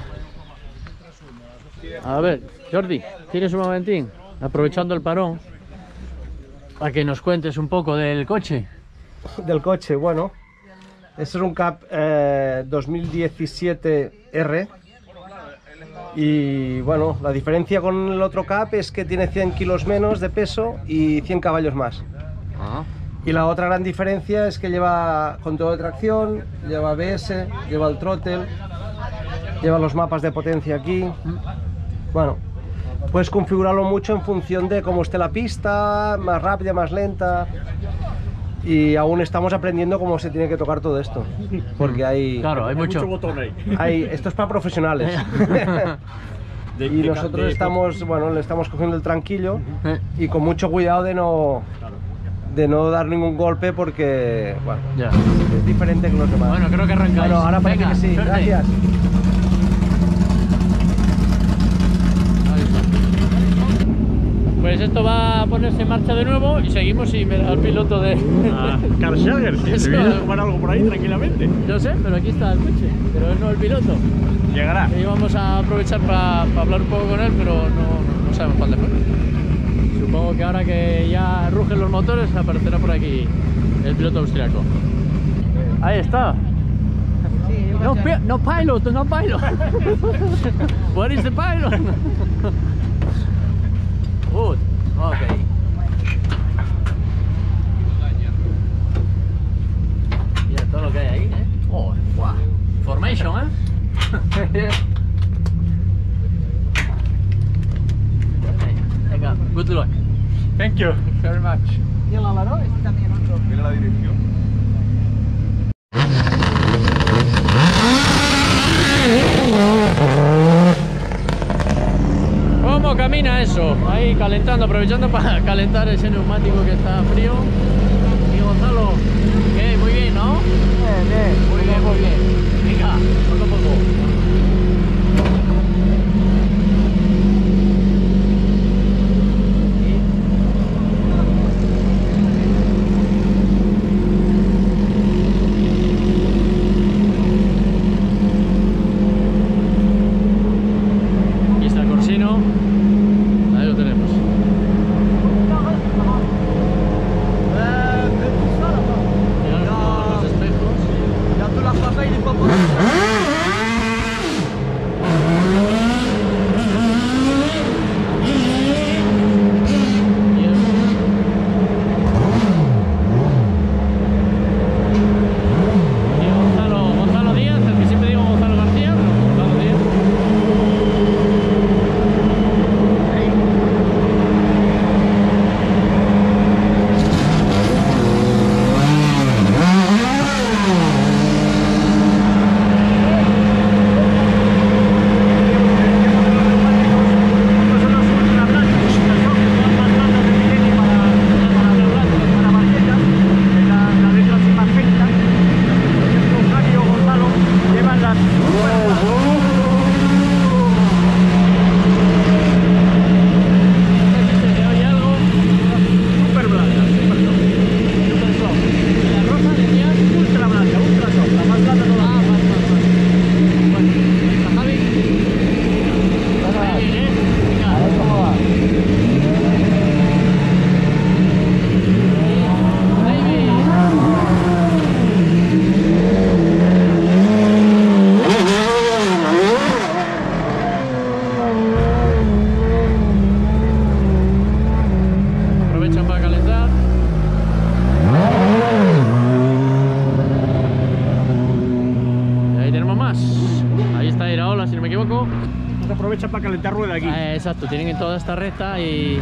A ver, Jordi, tienes un momentín, aprovechando el parón, para que nos cuentes un poco del coche. Del coche, bueno, este es un Cap eh, dos mil diecisiete R. Y bueno, la diferencia con el otro Cap es que tiene cien kilos menos de peso y cien caballos más. Ah. Y la otra gran diferencia es que lleva control de tracción, lleva A B S, lleva el throttle, lleva los mapas de potencia aquí. Bueno, puedes configurarlo mucho en función de cómo esté la pista, más rápida, más lenta. Y aún estamos aprendiendo cómo se tiene que tocar todo esto, porque hay... Claro, hay mucho, mucho botón ahí. Hay, esto es para profesionales. De, y de, nosotros de, estamos, bueno, le estamos cogiendo el tranquillo y con mucho cuidado de no, de no dar ningún golpe porque, bueno, ya. Es diferente que los demás. Bueno, creo que arrancáis. Bueno, ahora parece Venga, que sí. suerte. Gracias. Pues esto va a ponerse en marcha de nuevo y seguimos sin ver al piloto de... Ah, Carl Sagan, si se viene a tomar algo por ahí tranquilamente. Yo sé, pero aquí está el coche, pero él no el piloto. Llegará. Y vamos a aprovechar para pa hablar un poco con él, pero no, no sabemos cuándo fue. Supongo que ahora que ya rugen los motores aparecerá por aquí el piloto austriaco. Ahí está. No, no pilot, no pilot. What is the pilot? Good. Okay. Mira todo lo que hay ahí, ¿eh? Oh, wow. Formation, ¿eh? Venga, good luck. Thank you. Thank you very much. ¿Y el Alaró? Este también otro. Mira la dirección. ¿Cómo camina eso? Ahí calentando, aprovechando para calentar ese neumático que está frío. Y Gonzalo, ¿qué? Muy bien, ¿no? Bien, bien. Muy bien, muy bien. Venga, poco a poco. Aquí está el Corsino. Ahí lo tenemos. Los espejos. Ya tú las pasas y le pongo. Y Gonzalo, Gonzalo Díaz, el que siempre digo Gonzalo García, Gonzalo Díaz. Aprovechan para calentar. Y ahí tenemos más. Ahí está Iraola, si no me equivoco. Se aprovecha para calentar rueda aquí. Ah, exacto, tienen en toda esta recta y...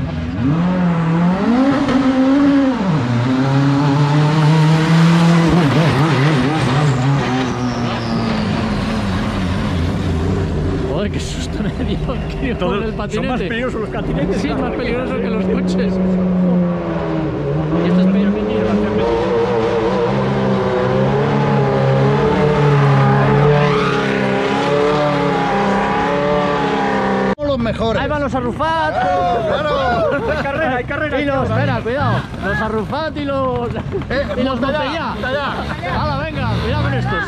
Joder, qué susto me dio, tío, Todos con el patinete. son más peligrosos los patinetes. Sí, más peligrosos que los coches. Y esto es medio metido. Los mejores. Ahí van los arrufados. Claro, claro. Hay carrera, hay carrera. Pilos, espera, cuidado. los Arrufat y los... y los Montellá. ¡Hala, venga! Cuidado con estos.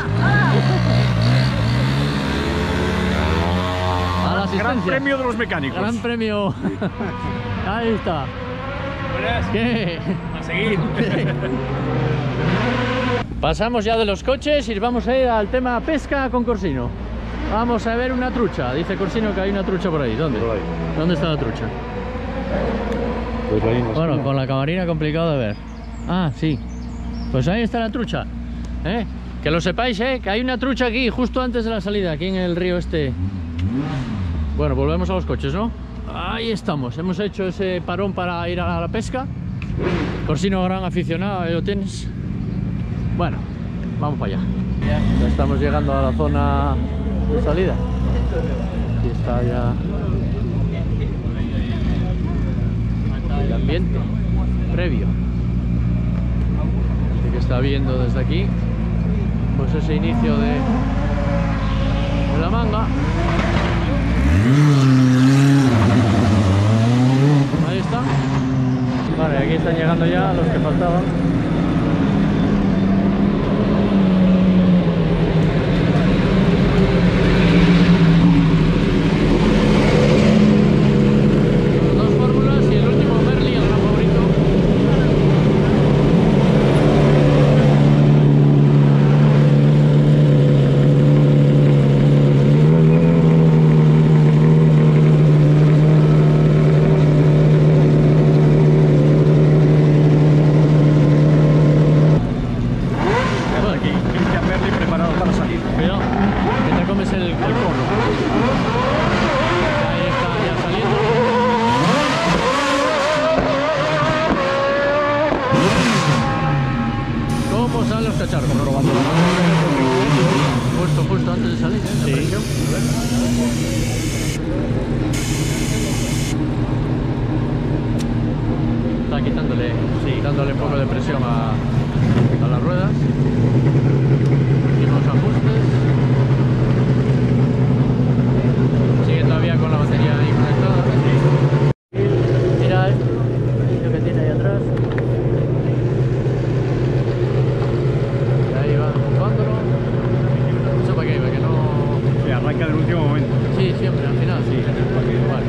A la asistencia. Gran premio de los mecánicos. Gran premio. Ahí está. ¿Qué? A seguir. Pasamos ya de los coches y vamos a ir al tema pesca con Corsino. Vamos a ver una trucha. Dice Corsino que hay una trucha por ahí. ¿Dónde? Por ahí. ¿Dónde está la trucha? Pues ahí no. Bueno, con la camarina complicado de ver. Ah, sí. Pues ahí está la trucha. ¿Eh? Que lo sepáis, ¿eh? Que hay una trucha aquí, justo antes de la salida, aquí en el río este. Bueno, volvemos a los coches, ¿no? Ahí estamos. Hemos hecho ese parón para ir a la pesca. Corsino, gran aficionado, ahí lo tienes. Bueno, vamos para allá. Ya estamos llegando a la zona de salida. Aquí está ya el ambiente previo. Así que está viendo desde aquí pues ese inicio de, de la manga. Ahí está. Vale, aquí están llegando ya los que faltaban. Dándole un poco de presión a, a las ruedas. Últimos ajustes. Sigue todavía con la batería ahí conectada. Mira lo que tiene ahí atrás. Y ahí va empujándolo. ¿Eso para qué? Para que no... Sí, arranca en el último momento. Sí, siempre, al final, sí. Vale.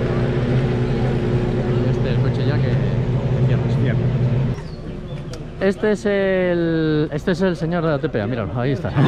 Y este es el coche ya que cierra. Este es el este es el señor de la T P A, míralo, ahí está.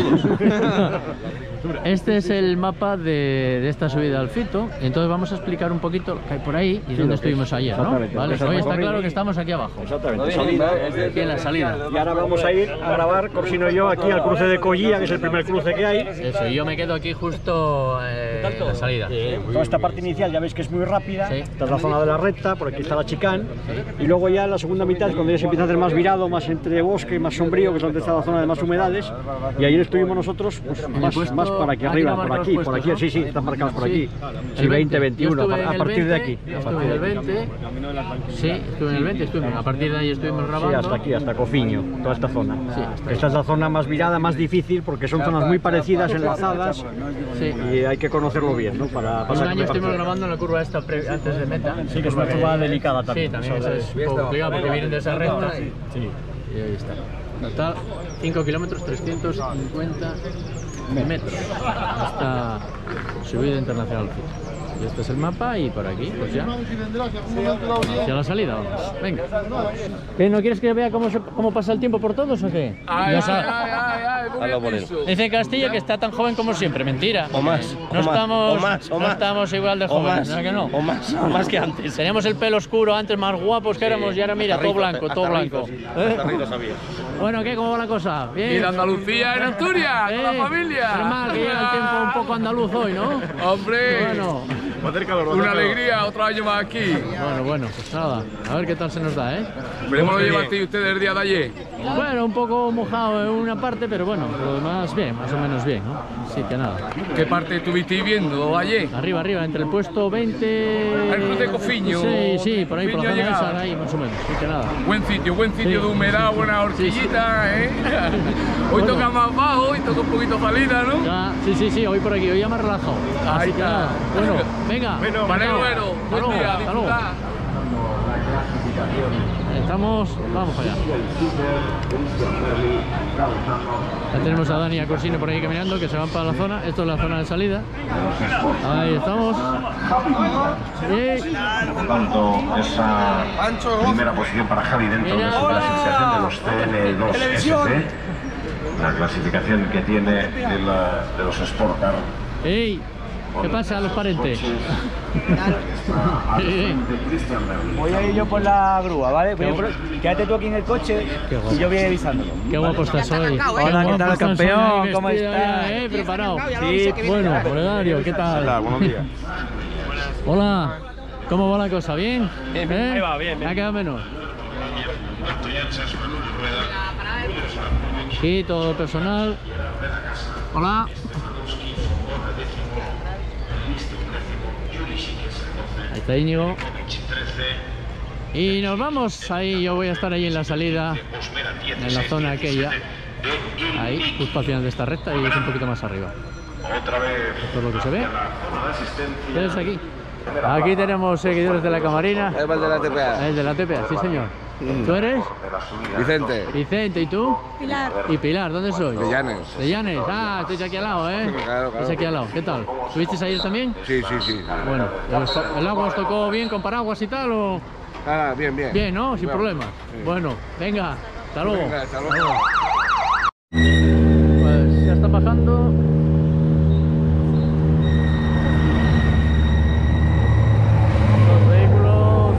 Este es el mapa de, de esta subida al Fito. Entonces vamos a explicar un poquito lo que hay por ahí y sí, dónde estuvimos ayer, ¿no? Vale, hoy está claro que estamos aquí abajo. Exactamente, salida. Aquí en la salida. Y ahora vamos a ir a grabar, Corsino y yo, aquí al cruce de Collía, que es el primer cruce que hay. Eso, y yo me quedo aquí justo eh, en la salida. Sí, toda esta parte inicial ya veis que es muy rápida. Sí. Esta es la zona de la recta, por aquí está la chicane. Sí. Y luego ya en la segunda mitad, cuando ya se empieza a hacer más virado, más entre bosque, más sombrío, que es donde está la zona de más humedades. Y ahí estuvimos nosotros, pues, más, puesto, más para aquí arriba, por aquí, puestos, por aquí, ¿no? Sí, sí, están marcados por aquí. Sí, el veinte, veintiuno, a partir veinte, de aquí. Estuve en el veinte, sí, estuve en el veinte, estuvimos, a parir de ahí estuvimos grabando. Sí, hasta aquí, hasta Cofiño, toda esta zona. Sí, esta es la zona más virada, más difícil, porque son zonas muy parecidas, enlazadas, sí. Y hay que conocerlo bien, ¿no? Para, para un año estuvimos grabando en la curva esta antes de meta. Sí, que es una curva delicada también. Sí, también eso es complicado porque vienen de esa recta. Sí. Y ahí está. Total, cinco kilómetros, trescientos cincuenta metros hasta subida internacional. Y este es el mapa y por aquí, pues ya hacia la salida vamos. Venga. ¿Qué, ¿No quieres que vea cómo, se, cómo pasa el tiempo por todos o qué? Ay, ay, ay, ay, ay, dice Castillo que está tan joven como siempre, mentira. O más. No o estamos, o más, o no más. estamos igual de jóvenes, ¿no que no? O más, o más que antes. Teníamos el pelo oscuro antes, más guapos que éramos, y ahora mira, todo blanco, todo blanco. Bueno, ¿qué? ¿Cómo va la cosa? Bien. Y de Andalucía en Asturias, eh, con la familia. Normal que llega el tiempo un poco andaluz hoy, ¿no? Hombre. Bueno. Una alegría, otro año más aquí. Bueno, bueno, pues nada, a ver qué tal se nos da, ¿eh? ¿Cómo lo llevaste ustedes el día de ayer? Bueno, un poco mojado en una parte, pero bueno, por lo demás bien, más o menos bien, ¿no? Sí, que nada. ¿Qué parte estuvisteis viendo ayer? Arriba, arriba, entre el puesto veinte... El cruce de Cofiño. Sí, sí, por ahí, por la zona esa, ahí, más o menos, sí, que nada. Buen sitio, buen sitio sí. De humedad, buena horquillita, sí, sí. ¿Eh? Hoy bueno. Toca más bajo, hoy toca un poquito salida, ¿no? Ya, sí, sí, sí, hoy por aquí, hoy ya más relajado. Ahí está. Bueno, venga. Bueno, vale, bueno, buen día, disfrutar. Estamos, vamos allá. Ya tenemos a Dani y a Corsino por ahí caminando, que se van para la zona. Esto es la zona de salida. Ahí estamos. Y... Por tanto, esa primera posición para Javi dentro de su clasificación de los T N dos S C, la clasificación que tiene de, la, de los Sport Car. ¡Ey! ¿Qué pasa a los parentes? Voy a ir yo por la grúa, ¿vale? Voy por... Quédate tú aquí en el coche y yo voy avisándolo. Qué guapo estás hoy. Hola, ¿qué tal, campeón? ¿Cómo estás? ¿Eh? ¿Preparado? Sí, bueno, Olegario, ¿qué tal? Hola, buenos días. Hola, ¿cómo va la cosa? ¿Bien? Bien, bien. ¿Eh? Ahí va, bien, bien. ¿Me ha quedado menos? Sí, todo personal. Hola. Ahí está Íñigo. Y nos vamos ahí, yo voy a estar ahí en la salida, en la zona aquella. Ahí, justo al final de esta recta y es un poquito más arriba. Esto es lo que se ve. ¿Qué es aquí? Aquí tenemos seguidores de la Camarina. El de la T P A. El de la T P A, sí señor. ¿Tú eres? Vicente. Vicente, ¿y tú? Pilar. ¿Y Pilar? ¿Dónde sois? De Llanes. De Llanes. Ah, estáis aquí al lado, ¿eh? Claro, claro. Estáis aquí al lado. ¿Qué tal? ¿Estuvisteis ayer también? Sí, sí, sí. Bueno, ¿el agua os tocó bien con paraguas y tal o...? Ah, bien, bien. Bien, ¿no? Sin Bueno, problemas. sí. Bueno, venga, hasta luego. Venga, hasta luego. Pues ya está bajando. Los vehículos.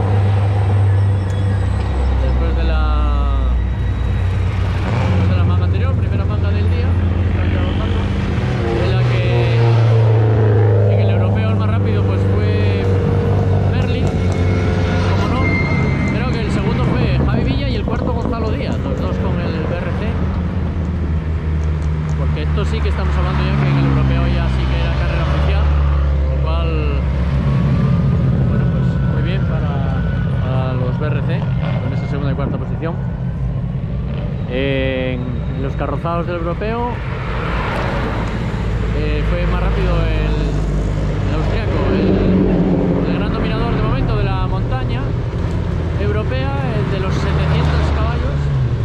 Después de la... Después de la manga anterior, primera manga del día. Están ya bajando. En la que... En el europeo el más rápido pues fue... Merlin. Como no. Creo que el segundo fue Javi Villa y el cuarto Gonzalo Díaz. Los dos con el B R C. Porque esto sí que estamos hablando ya que en el europeo ya sí que era carrera oficial, lo cual, bueno, pues muy bien para, para los B R C con esa segunda y cuarta posición. En los carrozados del europeo eh, fue más rápido el, el austriaco, el, el gran dominador de momento de la montaña europea, el de los setecientos caballos.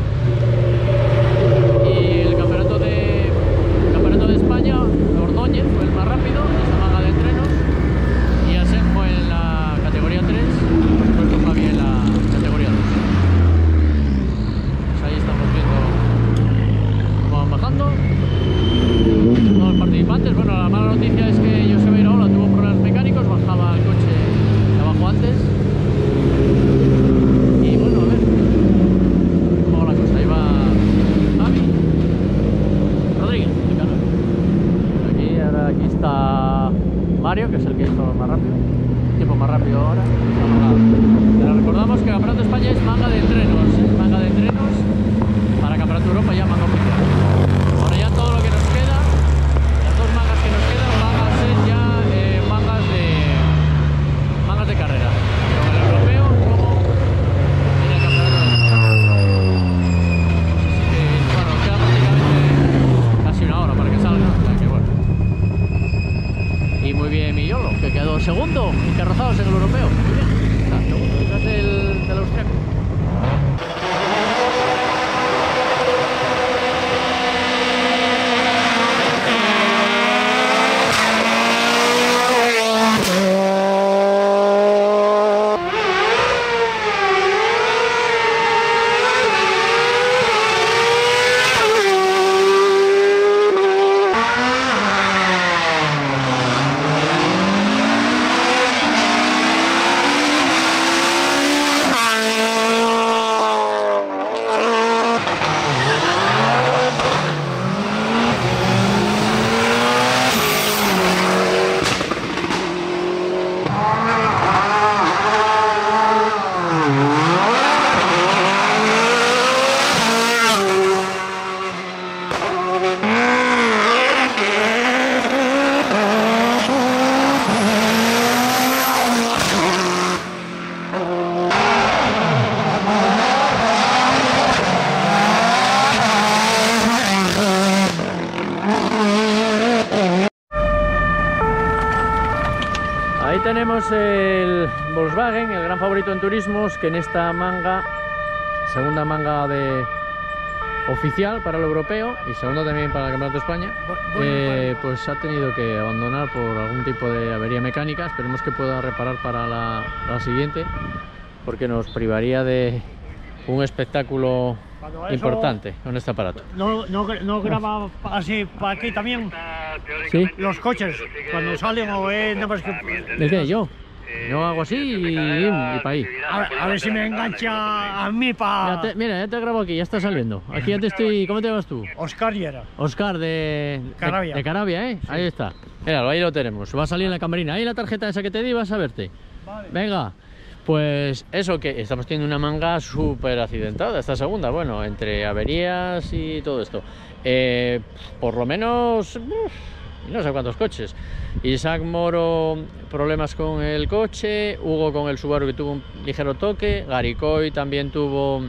Y el campeonato de el campeonato de España, Ordóñez fue el más rápido en esta manga de entrenos y Asenjo en la categoría tres, después con Javi en la categoría dos. Pues ahí estamos viendo cómo van bajando todos los participantes. Bueno, la mala noticia es que José Beirola tuvo problemas mecánicos, bajaba el coche de abajo antes. Y bueno, a ver cómo va la cosa. Ahí va Javi Rodríguez, de Canal. Aquí, ahora aquí está Mario, que es el que hizo más rápido, tiempo más rápido ahora. Pero recordamos que el Campeonato de España es manga de entrenos, es manga de entrenos para Campeonato de Europa ya manga oficial. Ahora ya todo lo que nos queda, las dos mangas que nos quedan van a ser ya eh, mangas de mangas de carrera, con el europeo como en el Campeonato de España. Así que bueno, queda prácticamente casi una hora para que salga, o sea que bueno. Y muy bien Millolo, que quedó segundo en carrozados en el europeo. Muy bien, está segundo detrás del, del austriaco. Ahí tenemos el Volkswagen, el gran favorito en turismos, que en esta manga, segunda manga de oficial para el europeo y segunda también para el Campeonato de España, eh, pues ha tenido que abandonar por algún tipo de avería mecánica. Esperemos que pueda reparar para la, la siguiente, porque nos privaría de un espectáculo Eso, importante con este aparato. No, no, no graba así para aquí también. ¿Sí? Los coches, cuando salen o es nada más que... ¿De qué? ¿Yo? Yo hago así y, y, y para ahí. A, a ver si me engancha a mí para... Mira, mira, ya te grabo aquí, ya está saliendo. Aquí ya te estoy... ¿Cómo te llamas tú? Oscar Yera. Oscar de... Carabia. De, de Carabia, ¿eh? Sí. Ahí está. Míralo, ahí lo tenemos. Va a salir en la camarina. Ahí la tarjeta esa que te di, vas a verte. Vale. Venga. Pues eso, que estamos teniendo una manga súper accidentada, esta segunda, bueno, entre averías y todo esto. Eh, por lo menos, uf, no sé cuántos coches. Isaac Moro, problemas con el coche, Hugo con el Subaru que tuvo un ligero toque, Garicoy también tuvo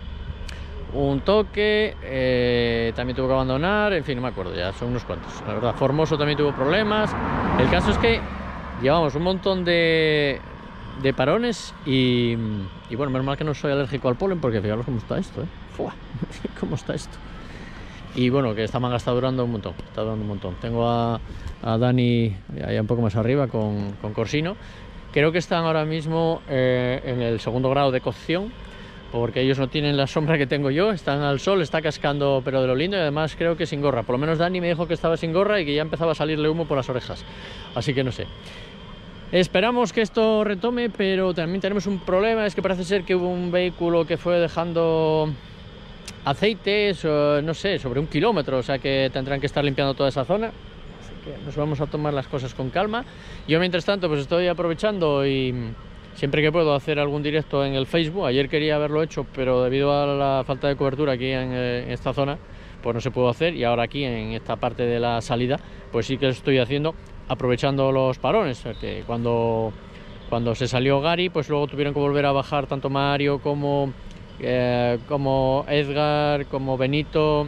un toque, eh, también tuvo que abandonar, en fin, no me acuerdo ya, son unos cuantos, la verdad. Formoso también tuvo problemas. El caso es que llevamos un montón de... de parones y, y bueno, menos mal que no soy alérgico al polen, porque fijaros cómo está esto, ¿eh? ¡Fua! ¿Cómo está esto? Y bueno, que esta manga está durando un montón, está durando un montón. Tengo a, a Dani allá un poco más arriba con, con Corsino. Creo que están ahora mismo eh, en el segundo grado de cocción, porque ellos no tienen la sombra que tengo yo, están al sol, está cascando pero de lo lindo, y además creo que sin gorra. Por lo menos Dani me dijo que estaba sin gorra y que ya empezaba a salirle humo por las orejas, así que no sé. Esperamos que esto retome, pero también tenemos un problema, es que parece ser que hubo un vehículo que fue dejando aceite, no sé, sobre un kilómetro, o sea que tendrán que estar limpiando toda esa zona, así que nos vamos a tomar las cosas con calma. Yo mientras tanto pues estoy aprovechando y siempre que puedo hacer algún directo en el Facebook. Ayer quería haberlo hecho, pero debido a la falta de cobertura aquí en, en esta zona, pues no se pudo hacer, y ahora aquí en esta parte de la salida pues sí que lo estoy haciendo, aprovechando los parones, que cuando, cuando se salió Gary, pues luego tuvieron que volver a bajar tanto Mario como, eh, como Edgar, como Benito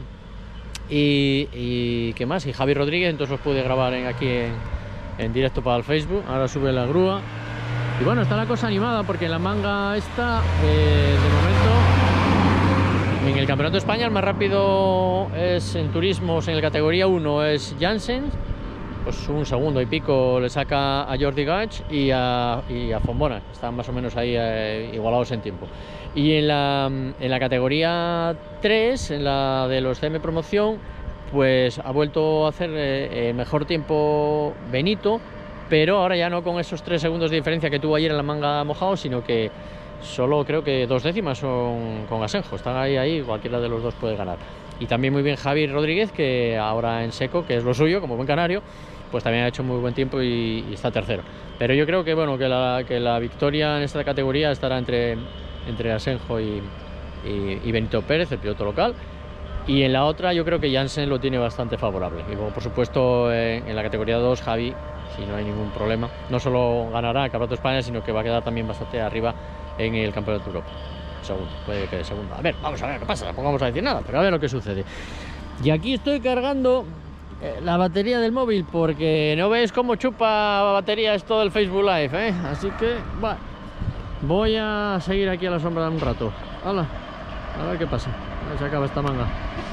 y, y ¿qué más? Y Javi Rodríguez, entonces los pude grabar en, aquí en, en directo para el Facebook. Ahora sube la grúa y bueno, está la cosa animada, porque en la manga esta, eh, de momento, en el Campeonato de España el más rápido es en turismos, en el categoría uno es Janssen, pues un segundo y pico le saca a Jordi Gach y a, y a Fombona, están más o menos ahí eh, igualados en tiempo. Y en la, en la categoría tres, en la de los C M Promoción, pues ha vuelto a hacer eh, mejor tiempo Benito, pero ahora ya no con esos tres segundos de diferencia que tuvo ayer en la manga mojado, sino que solo creo que dos décimas son con Asenjo, están ahí, ahí, cualquiera de los dos puede ganar. Y también muy bien Javi Rodríguez, que ahora en seco, que es lo suyo, como buen canario, pues también ha hecho muy buen tiempo y, y está tercero. Pero yo creo que bueno, que la, que la victoria en esta categoría estará entre, entre Asenjo y, y, y Benito Pérez, el piloto local. Y en la otra yo creo que Janssen lo tiene bastante favorable. Y como por supuesto en, en la categoría dos, Javi, si no hay ningún problema, no solo ganará el Campeonato de España, sino que va a quedar también bastante arriba en el Campeonato de Europa. Segundo, puede que segundo. A ver, vamos a ver qué pasa, tampoco vamos a decir nada, pero a ver lo que sucede. Y aquí estoy cargando eh, la batería del móvil, porque no veis cómo chupa batería esto del Facebook Live, ¿eh? Así que, bueno, voy a seguir aquí a la sombra un rato. Hala, a ver qué pasa, a ver si acaba esta manga.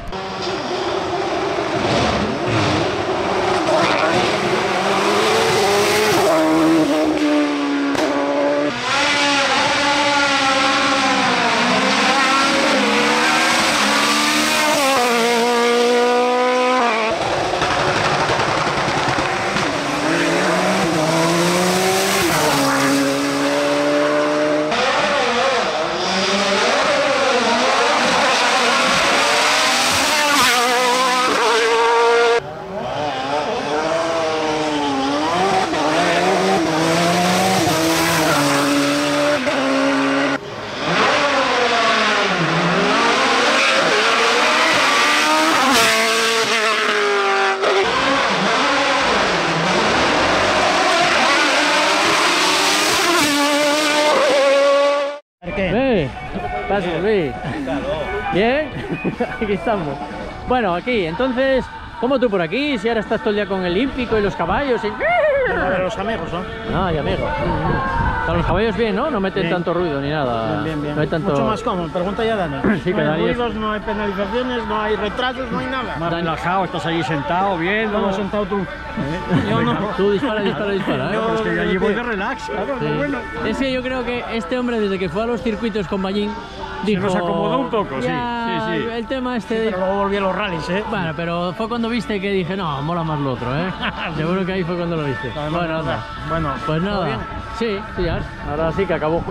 Bien, aquí estamos. Bueno, aquí, entonces, ¿cómo tú por aquí? Si ahora estás todo el día con el hípico y los caballos y... Los amigos, ¿no? Ah, y amigos. Con los caballos bien, ¿no? No meten Bien. tanto ruido ni nada. Bien, bien, bien. No hay tanto... Mucho más cómodo, pregunta ya Dani. Sí, no que hay Dani es- ruidos, no hay penalizaciones, no hay retrasos, no hay nada. Más relajado, estás ahí sentado, viendo. ¿Cómo has sentado tú? Yo no. Tú dispara, dispara, dispara, ¿eh? No, pero es que allí voy de relax, claro, Sí. es bueno. Es que yo creo que este hombre, desde que fue a los circuitos con Ballín, dijo... nos acomodó un poco, sí, "Ya, sí, sí". El tema este... Sí, de- pero luego volví a los rallies, ¿eh? Bueno, pero fue cuando viste que dije, no, mola más lo otro, ¿eh? Seguro que ahí fue cuando lo viste. No, no, Bueno, no, anda. Bueno, Pues ¿todo nada. bien? Sí, sí, ya. Ahora sí que acabó.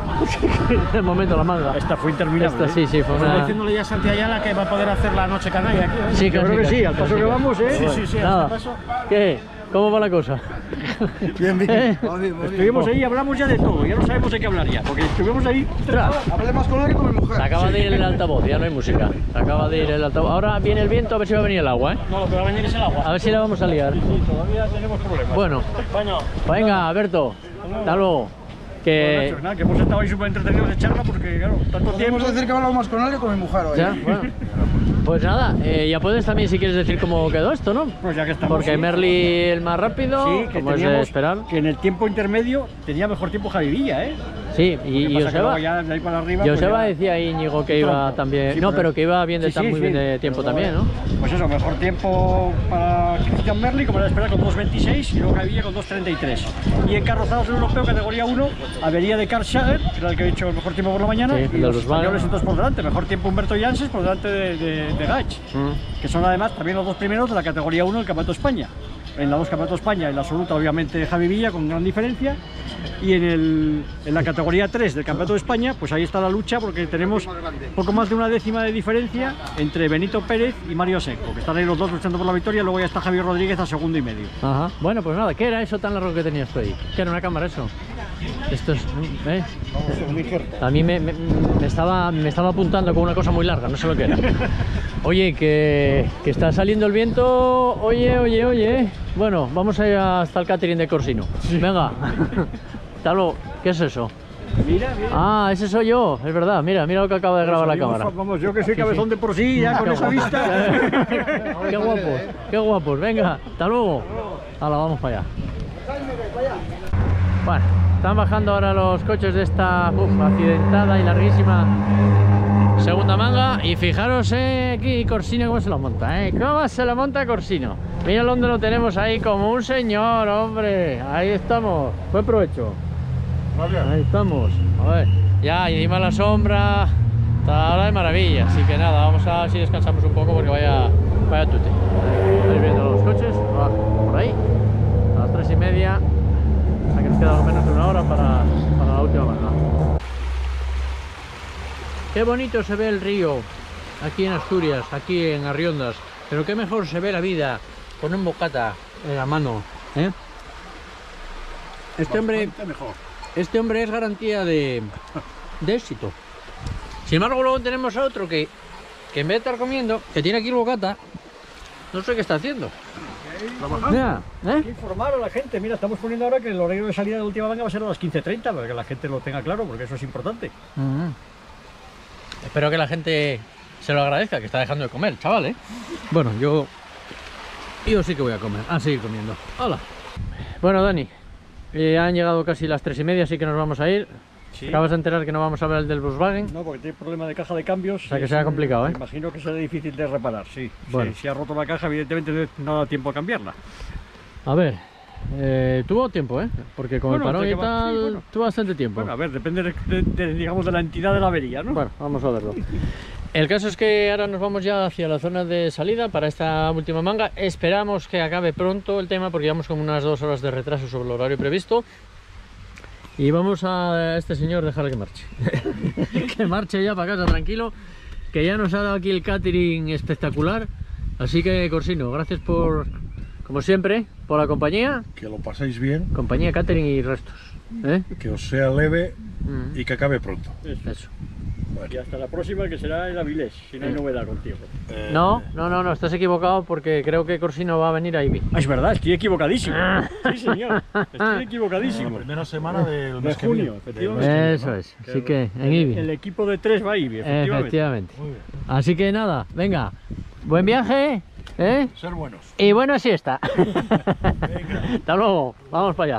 De momento la manga. Esta fue interminable. Esta sí, sí, fue Estoy una... diciéndole ya a Santi Ayala que va a poder hacer la noche canaria aquí, ¿eh? Sí, Yo creo que sí, al paso que vamos, ¿eh? Sí, sí, sí, a Nada. este paso. ¿Qué? ¿Cómo va la cosa? Bien, bien. ¿Eh? Estuvimos ahí y hablamos ya de todo, ya no sabemos de qué hablar ya, porque estuvimos ahí. Hablé más con él que con mi mujer. Se acaba de ir el altavoz, ya no hay música. Se acaba de ir el altavoz. Ahora viene el viento, a ver si va a venir el agua, ¿eh? No, lo que va a venir es el agua. A ver si la vamos a liar. Sí, todavía tenemos problemas. Bueno, Bueno, venga, Alberto. Hasta luego. Que... Bueno, nada, que hemos estado ahí súper entretenidos de charla porque, claro, tanto tiempo. Podemos decir que hablamos más con él que con mi mujer hoy. Ya, bueno. Pues nada, eh, ya puedes también si quieres decir cómo quedó esto, ¿no? Pues ya que estamos. Porque sí. Merli el más rápido, Sí, que como es de teníamos esperar. que en el tiempo intermedio tenía mejor tiempo Javi Villa, ¿eh? Sí, Lo que y, y pasa que Joseba, luego ya de ahí para arriba, pues Joseba ya- decía Íñigo que iba Tronco. también... Sí, no, pero- pero que iba bien de, Sí, tan sí, muy sí. bien de tiempo Pero también, ¿no? Pues eso, mejor tiempo para Christian Merli, como era de esperar, con dos veintiséis y luego Javi Villa con dos treinta y tres. Y en carrozados europeo, categoría uno, avería de Karl Schager, que era el que ha hecho el mejor tiempo por la mañana, Sí, y de los los Volkswagen. españoles entonces por delante. Mejor tiempo Humberto Janssens por delante de, de, de Gaich, Mm. que son además también los dos primeros de la categoría uno del Campeonato de España. En la dos Campeonato de España, en la absoluta obviamente Javi Villa con gran diferencia, y en, el, en la categoría tres del Campeonato de España, pues ahí está la lucha porque tenemos poco más de una décima de diferencia entre Benito Pérez y Mario Seco, que están ahí los dos luchando por la victoria, luego ya está Javier Rodríguez a segundo y medio. Ajá. Bueno, pues nada, ¿qué era eso tan largo que tenías tú ahí? ¿Qué era una cámara eso? Esto es... ¿eh? A mí me, me, me estaba, me estaba apuntando con una cosa muy larga, no sé lo que era. Oye, que, que está saliendo el viento. Oye, oye, oye. Bueno, vamos a ir hasta el catering de Corsino. Venga. Hasta luego. ¿Qué es eso? Mira, mira. Ah, ese soy yo, es verdad. Mira, mira lo que acaba de grabar la Salimos, cámara. Vamos, yo que soy Sí, cabezón sí. de por sí, ya con Qué esa guapo. vista. Qué guapos, qué guapos. Venga, hasta luego. Hala, vamos para allá. Bueno, están bajando ahora los coches de esta uf, accidentada y larguísima segunda manga. Y fijaros eh, aquí Corsino cómo se lo monta, ¿eh? ¿Cómo se lo monta Corsino? Mira dónde lo tenemos ahí como un señor, hombre. Ahí estamos. Buen provecho. Ahí estamos. A ver, ya, y encima la sombra. Está ahora de maravilla. Así que nada, vamos a ver si descansamos un poco porque vaya, vaya tute. Estáis viendo los coches. Va por ahí. A las tres y media. O sea que nos queda algo menos de una hora para, para la última manga. Qué bonito se ve el río aquí en Asturias, aquí en Arriondas. Pero qué mejor se ve la vida con un bocata en la mano, ¿eh? Este hombre, este hombre es garantía de, de éxito. Sin embargo, luego tenemos a otro que, que en vez de estar comiendo, que tiene aquí el bocata, no sé qué está haciendo. Mira, ¿eh? Hay que informar a la gente. Mira, estamos poniendo ahora que el horario de salida de última manga va a ser a las quince treinta, para que la gente lo tenga claro, porque eso es importante. Uh-huh. Espero que la gente se lo agradezca, que está dejando de comer, chaval, ¿eh? Bueno, yo... Yo sí que voy a comer, a seguir comiendo. Hola. Bueno, Dani, eh, han llegado casi las tres y media, así que nos vamos a ir. Sí. Acabas de enterar que no vamos a ver el del Volkswagen. No, porque tiene problema de caja de cambios. O sea que Es será un- complicado, ¿eh? Me imagino que será difícil de reparar, sí. Bueno. Si, si ha roto la caja, evidentemente no da tiempo a cambiarla. A ver, eh, tuvo tiempo, ¿eh? Porque con Bueno, el parón hasta y que va- tal, sí, bueno. tuvo bastante tiempo. Bueno, a ver, depende de, de- de, digamos, de la entidad de la avería, ¿no? Bueno, vamos a verlo. El caso es que ahora nos vamos ya hacia la zona de salida para esta última manga. Esperamos que acabe pronto el tema porque llevamos como unas dos horas de retraso sobre el horario previsto. Y vamos a este señor dejarle que marche. Que marche ya para casa tranquilo, que ya nos ha dado aquí el catering espectacular. Así que, Corsino, gracias por, como siempre, por la compañía. Que lo paséis bien. Compañía, catering y restos. ¿eh? Que os sea leve Mm. y que acabe pronto. Eso. Y hasta la próxima, que será en Avilés, si no hay Eh. novedad contigo. No, no, no, no, estás equivocado porque creo que Corsino va a venir a Ibi. Ah, es verdad, estoy equivocadísimo. Sí, señor, estoy equivocadísimo. La primera semana del De mes que junio, viene. efectivamente. Eso es, así que en Ibi. El equipo de tres va a Ibi, efectivamente. Efectivamente. Así que nada, venga, buen viaje, ¿eh? Ser buenos. Y buena siesta. Hasta luego, vamos para allá.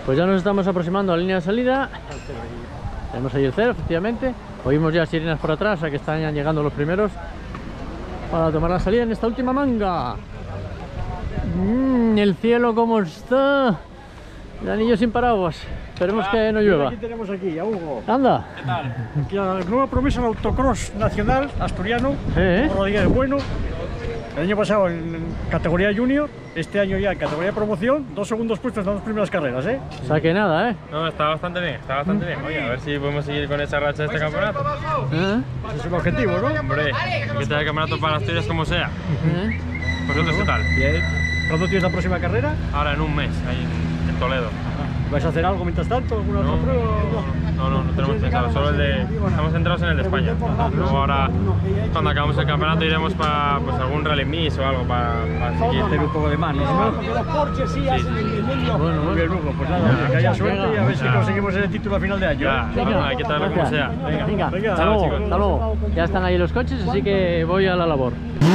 Pues ya nos estamos aproximando a la línea de salida. Tenemos ahí el cero, efectivamente. Oímos ya sirenas por atrás, o sea que están ya llegando los primeros para tomar la salida en esta última manga. Mm, el cielo cómo está. El anillo sin paraguas. Esperemos que no llueva. Aquí tenemos aquí a Hugo. Anda. ¿Qué tal? Aquí la nueva promesa del autocross nacional asturiano. ¿Eh? Rodríguez Bueno. El año pasado en categoría junior, este año ya en categoría de promoción, dos segundos puestos en las dos primeras carreras, ¿eh? O sea que nada, ¿eh? No, está bastante bien, está bastante bien. Oye, a ver si podemos seguir con esa racha de este campeonato. ¿Eh? Ese es el objetivo, ¿no? Hombre, que te el campeonato para Asturias como sea. ¿Eh? ¿Vosotros qué tal? Bien. ¿Cuándo tienes la próxima carrera? Ahora en un mes, ahí en, en Toledo. ¿Vais a hacer algo mientras tanto? ¿Alguna No, otra prueba? No, no, no tenemos pensado, solo el de... Estamos centrados en el de España. Luego ahora, cuando acabamos el campeonato, iremos para pues, algún rally miss o algo para, para seguir. Tener un poco de manos, ¿no? Sí. Bueno, muy bien, Hugo. Pues nada, que haya suerte y a ver si conseguimos el título a final de año. Ya, Venga, hay que darlo como sea. Venga, venga, venga. hasta luego, chicos. hasta luego. Ya están ahí los coches, así que voy a la labor.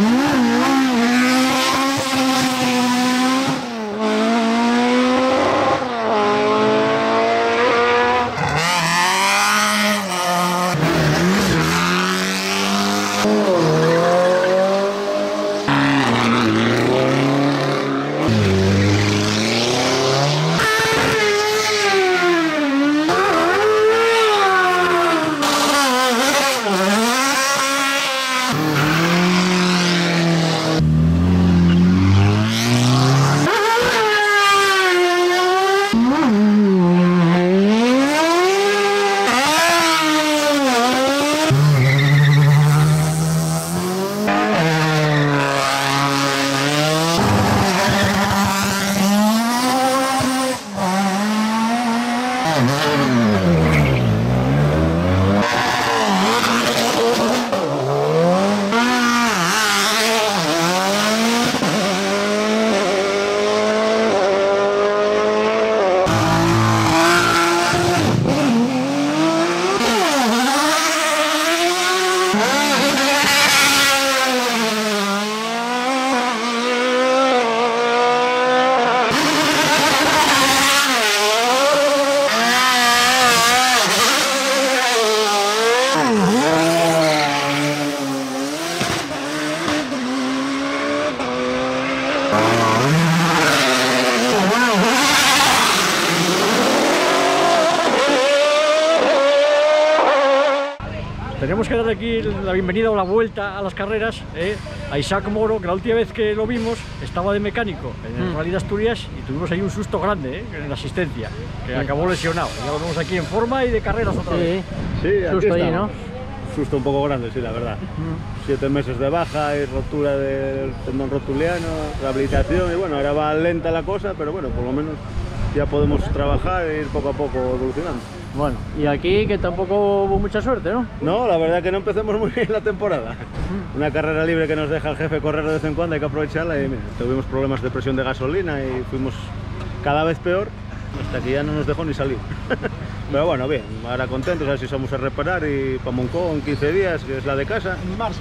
Tenemos que dar aquí la bienvenida o la vuelta a las carreras eh, a Isaac Moro, que la última vez que lo vimos estaba de mecánico en el Mm. Rally de Asturias y tuvimos ahí un susto grande eh, en la asistencia, que Sí. acabó lesionado. Ya lo vemos aquí en forma y de carreras otra Sí. vez. Sí, aquí Susto ahí, estamos. ¿no? Susto un poco grande, sí, la verdad. Siete meses de baja y rotura del tendón rotuliano, rehabilitación y bueno, ahora va lenta la cosa, pero bueno, por lo menos ya podemos trabajar e ir poco a poco evolucionando. Bueno, y aquí que tampoco hubo mucha suerte, ¿no? No, la verdad que no empecemos muy bien la temporada. Una carrera libre que nos deja el jefe correr de vez en cuando, hay que aprovecharla y mira, tuvimos problemas de presión de gasolina y fuimos cada vez peor hasta que ya no nos dejó ni salir. Pero bueno, bien, ahora contentos, a ver si somos a reparar y para Moncó en quince días, que es la de casa,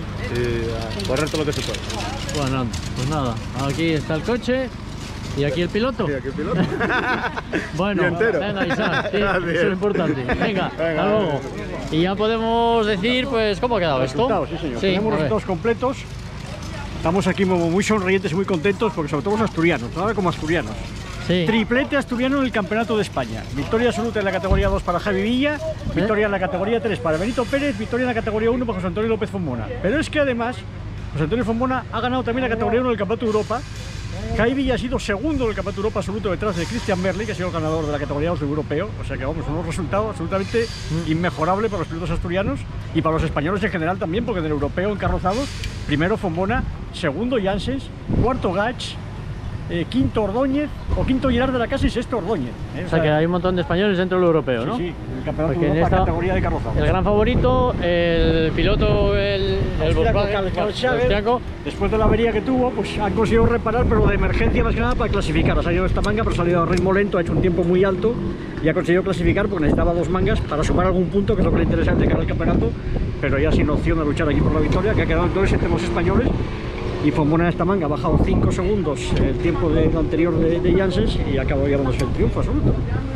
y a correr todo lo que se puede. Bueno, pues nada, aquí está el coche. ¿Y aquí el piloto? ¿Y aquí el piloto? Bueno, Y entero. venga, Isaac, sí, Así eso es. es lo importante. Venga, Venga, hasta luego. Y ya podemos decir, pues, ¿cómo ha quedado esto? Resultados, sí señor. Tenemos a ver. resultados completos. Estamos aquí muy, muy sonrientes y muy contentos porque sobre todo los asturianos, nada como asturianos. Sí. Triplete asturiano en el Campeonato de España. Victoria absoluta en la categoría dos para Javi Villa, victoria en la categoría tres para Benito Pérez, victoria en la categoría uno para José Antonio López Fombona. Pero es que además, José Antonio Fombona ha ganado también la categoría uno del Campeonato de Europa. Javi Villa ha sido segundo del Campeonato de Europa absoluto detrás de Christian Merli, que ha sido el ganador de la categoría dos europeo. O sea que vamos, un resultado absolutamente inmejorable para los pilotos asturianos y para los españoles en general también, porque en el europeo encarrozados, primero Fombona, segundo Janssens, cuarto Gach, eh, quinto Ordóñez, o quinto Gerard de la Casa y sexto Ordóñez. ¿eh? O sea que hay un montón de españoles dentro del europeo, ¿no? Sí, sí, en el Campeonato Porque de en Europa esta- categoría de carrozados. El gran favorito, el piloto, el, el Austriaco, Volkswagen, Karl- Karl el Schager, austriaco. después de la avería que tuvo, pues han conseguido reparar, pero de emergencia más que nada para clasificar. Ha salido esta manga, pero ha salido a ritmo lento, ha hecho un tiempo muy alto y ha conseguido clasificar porque necesitaba dos mangas para sumar algún punto, que es lo que le interesa de cara al campeonato, pero ya sin opción de luchar aquí por la victoria, que ha quedado entonces entre los españoles. Y Fombona en esta manga ha bajado cinco segundos el tiempo de, lo anterior de, de Janssens y acabó llevándose el triunfo absoluto.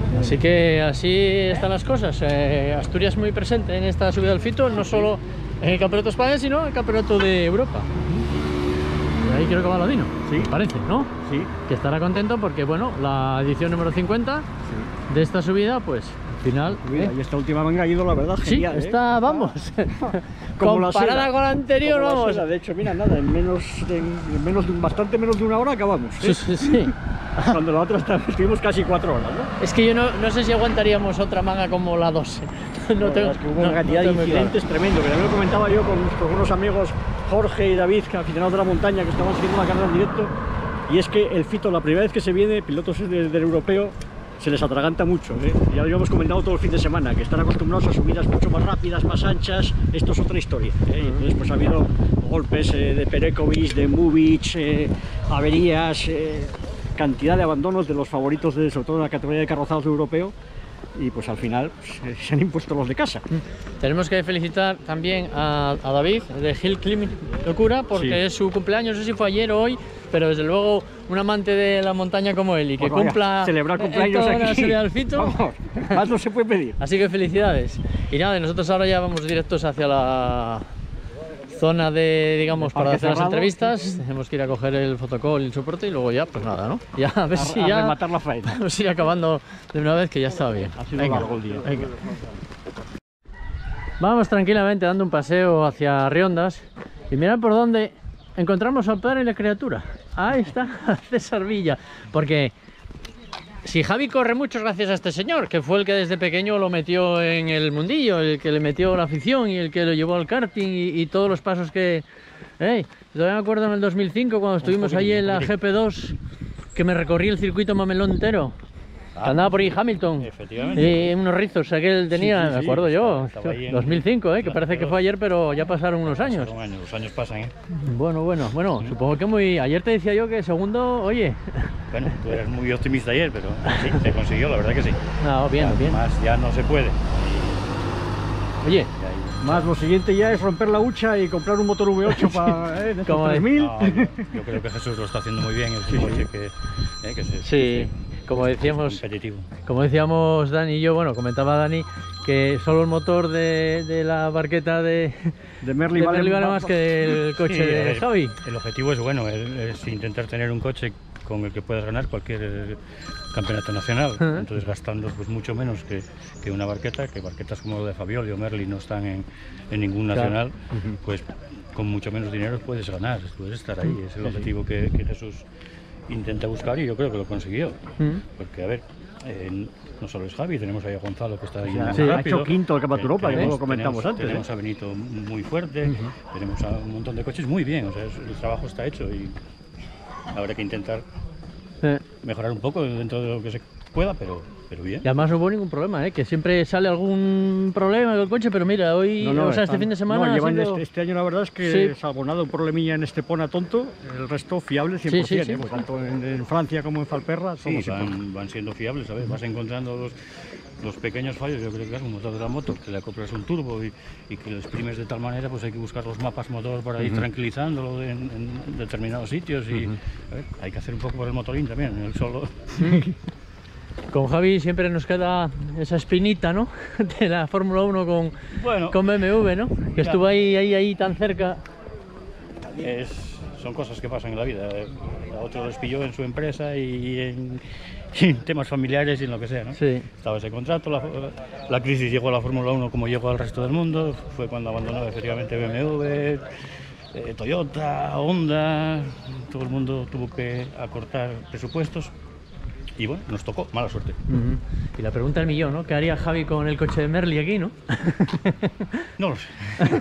Así que así están las cosas. Eh, Asturias muy presente en esta subida del Fito, no solo en el Campeonato de España, sino en el Campeonato de Europa. Y ahí creo que va Ladino, sí, parece, ¿no? Sí. Que estará contento porque, bueno, la edición número cincuenta sí. de esta subida, pues, al final... Mira, ¿eh? Y esta última venga ha ido, la verdad, genial, sí, esta, ¿eh? vamos, como comparada la seda, con la anterior, como vamos. La seda. De hecho, mira, nada, en menos, de, en menos de, bastante menos de una hora acabamos. ¿eh? Sí, sí, sí. Cuando la otra estuvimos casi cuatro horas, ¿no? Es que yo no, no sé si aguantaríamos otra manga como la doce. No, no tengo, es que hubo no, una cantidad no de incidentes claro. tremendo, que también lo comentaba yo con nuestros buenos amigos Jorge y David, que aficionados de la montaña, que estaban siguiendo la carrera en directo. Y es que el Fito, la primera vez que se viene, pilotos del, del europeo, se les atraganta mucho, ¿eh? Ya lo habíamos comentado todo el fin de semana, que están acostumbrados a subidas mucho más rápidas, más anchas. Esto es otra historia, ¿eh? Entonces pues ha habido golpes eh, de Perekovic, de Mubic, eh, averías, eh, cantidad de abandonos de los favoritos, de, sobre todo de la categoría de carrozados europeo. Y pues al final pues, se han impuesto los de casa. Tenemos que felicitar también a, a David de Hill Climbing Locura, porque sí. es su cumpleaños, no sé si fue ayer o hoy, pero desde luego un amante de la montaña como él y que pues cumpla celebrar cumpleaños toda aquí. La serie del Fito. Vamos, más no se puede pedir. Así que felicidades. Y nada, nosotros ahora ya vamos directos hacia la zona de, digamos, para hacer cerrado. Las entrevistas. Tenemos que ir a coger el fotocall y el soporte y luego ya, pues nada, ¿no? Ya a ver a, si a ya... rematar la faena. Vamos a ir acabando de una vez, que ya estaba bien. Ha sido venga, largo el día. Venga. Vamos tranquilamente dando un paseo hacia Riondas y mirad por dónde encontramos al padre y la criatura. Ahí está César Villa. Porque si Javi corre mucho es gracias a este señor, que fue el que desde pequeño lo metió en el mundillo, el que le metió la afición y el que lo llevó al karting y, y todos los pasos que... Hey, todavía me acuerdo en el dos mil cinco cuando estuvimos allí en la G P dos, que me recorrí el circuito Mamelón entero. Ah, andaba por ahí Hamilton. Efectivamente. Y unos rizos que él tenía, sí, sí, me acuerdo sí, yo. En, dos mil cinco, ¿eh? Que parece que fue ayer, pero ya pasaron unos años. Pasaron años, los años pasan, ¿eh? Bueno, bueno, bueno, ¿sí? Supongo que muy... Ayer te decía yo que segundo, oye... Bueno, tú eras muy optimista ayer, pero sí, se consiguió, la verdad que sí. No, bien, ya, bien. Más ya no se puede. Oye... Más lo siguiente ya es romper la hucha y comprar un motor V ocho para eh, tres mil. No, yo, yo creo que Jesús lo está haciendo muy bien, el sí, coche que, eh, que se, sí, que, como decíamos, competitivo. Como decíamos Dani y yo, bueno, comentaba Dani que solo el motor de, de la barqueta de, de Merli de vale, Merli vale más que el coche sí, de el, Javi. El objetivo es bueno, es intentar tener un coche con el que puedas ganar cualquier campeonato nacional, uh-huh. Entonces gastando pues mucho menos que, que una barqueta, que barquetas como la de Fabioli o Merli no están en, en ningún nacional, claro. Uh-huh. Pues con mucho menos dinero puedes ganar, puedes estar ahí, es el objetivo que, que Jesús intenta buscar y yo creo que lo consiguió, uh-huh. Porque a ver, eh, no solo es Javi, tenemos ahí a Gonzalo que está ahí sí, rápido, ha hecho quinto el Campeonato Europa, que lo comentamos tenemos, antes. Tenemos ¿eh? a Benito muy fuerte, uh-huh. Tenemos a un montón de coches muy bien, o sea, el trabajo está hecho y habrá que intentar eh. mejorar un poco dentro de lo que se pueda, pero, pero bien. Y además no hubo ningún problema, ¿eh? Que siempre sale algún problema con el coche, pero mira, hoy, no, no, o sea, este fin de semana... No, llevan sido... este, este año la verdad es que, sí. Salvo nada, un problemilla en Estepona tonto, el resto fiable cien por ciento, sí, sí, sí. ¿eh? Pues tanto en, en Francia como en Falperra. Sí, van, van siendo fiables, ¿sabes? Vas encontrando los, los pequeños fallos, yo creo que es un motor de la moto, que le acoplas un turbo y, y que lo exprimes de tal manera, pues hay que buscar los mapas motor para ir uh-huh. tranquilizándolo en, en determinados sitios y uh-huh. a ver, hay que hacer un poco por el motorín también, en el solo... Con Javi siempre nos queda esa espinita, ¿no? De la Fórmula uno con, bueno, con B M W, ¿no? Que mira, estuvo ahí, ahí, ahí tan cerca. Es, son cosas que pasan en la vida. A otro les pilló en su empresa y en, en temas familiares y en lo que sea, ¿no? Sí. Estaba ese contrato, la, la crisis llegó a la Fórmula uno como llegó al resto del mundo. Fue cuando abandonó efectivamente B M W, eh, Toyota, Honda. Todo el mundo tuvo que acortar presupuestos. Y bueno, nos tocó, mala suerte. Uh-huh. Y la pregunta del millón, ¿no? ¿Qué haría Javi con el coche de Merli aquí, no? No lo sé.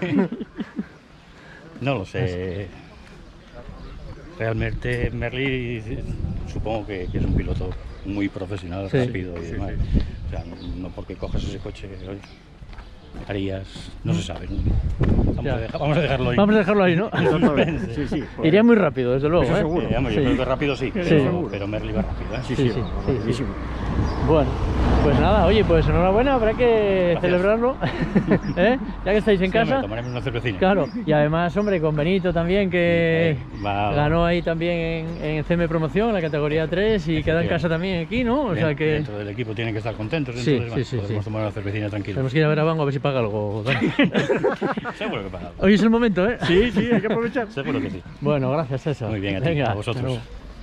No lo sé. Realmente Merli supongo que, que es un piloto muy profesional, sí. Rápido y demás. Sí, sí. O sea, no, no porque coges ese coche harías, no se sabe. Vamos a, dejar, vamos a dejarlo ahí. Vamos a dejarlo ahí, ¿no? Sí, sí, pues, iría muy rápido, desde luego. Eso ¿eh? seguro. Eh, yo sí. creo que rápido sí, pero, sí. pero Merli va rápido, ¿eh? Sí, sí, sí, sí, sí. Bueno, pues nada, oye, pues enhorabuena, habrá que Gracias. celebrarlo, ¿eh? Ya que estáis en Sí, casa. hombre, tomaremos una cervecina. Claro, y además, hombre, con Benito también, que Va- ganó ahí también en, en C M Promoción, la categoría tres, y queda en casa también aquí, ¿no? O Bien, sea que... dentro del equipo tienen que estar contentos, Sí, entonces sí, sí, bueno, podemos sí. tomar una cervecina tranquila. Tenemos que ir a ver a Bango a ver si paga algo. Dani. Seguro que paga. Hoy es el momento, ¿eh? Sí, sí, hay que aprovechar. Seguro que sí. Bueno, gracias, César. Muy bien, a ti, Venga, a vosotros. hasta luego.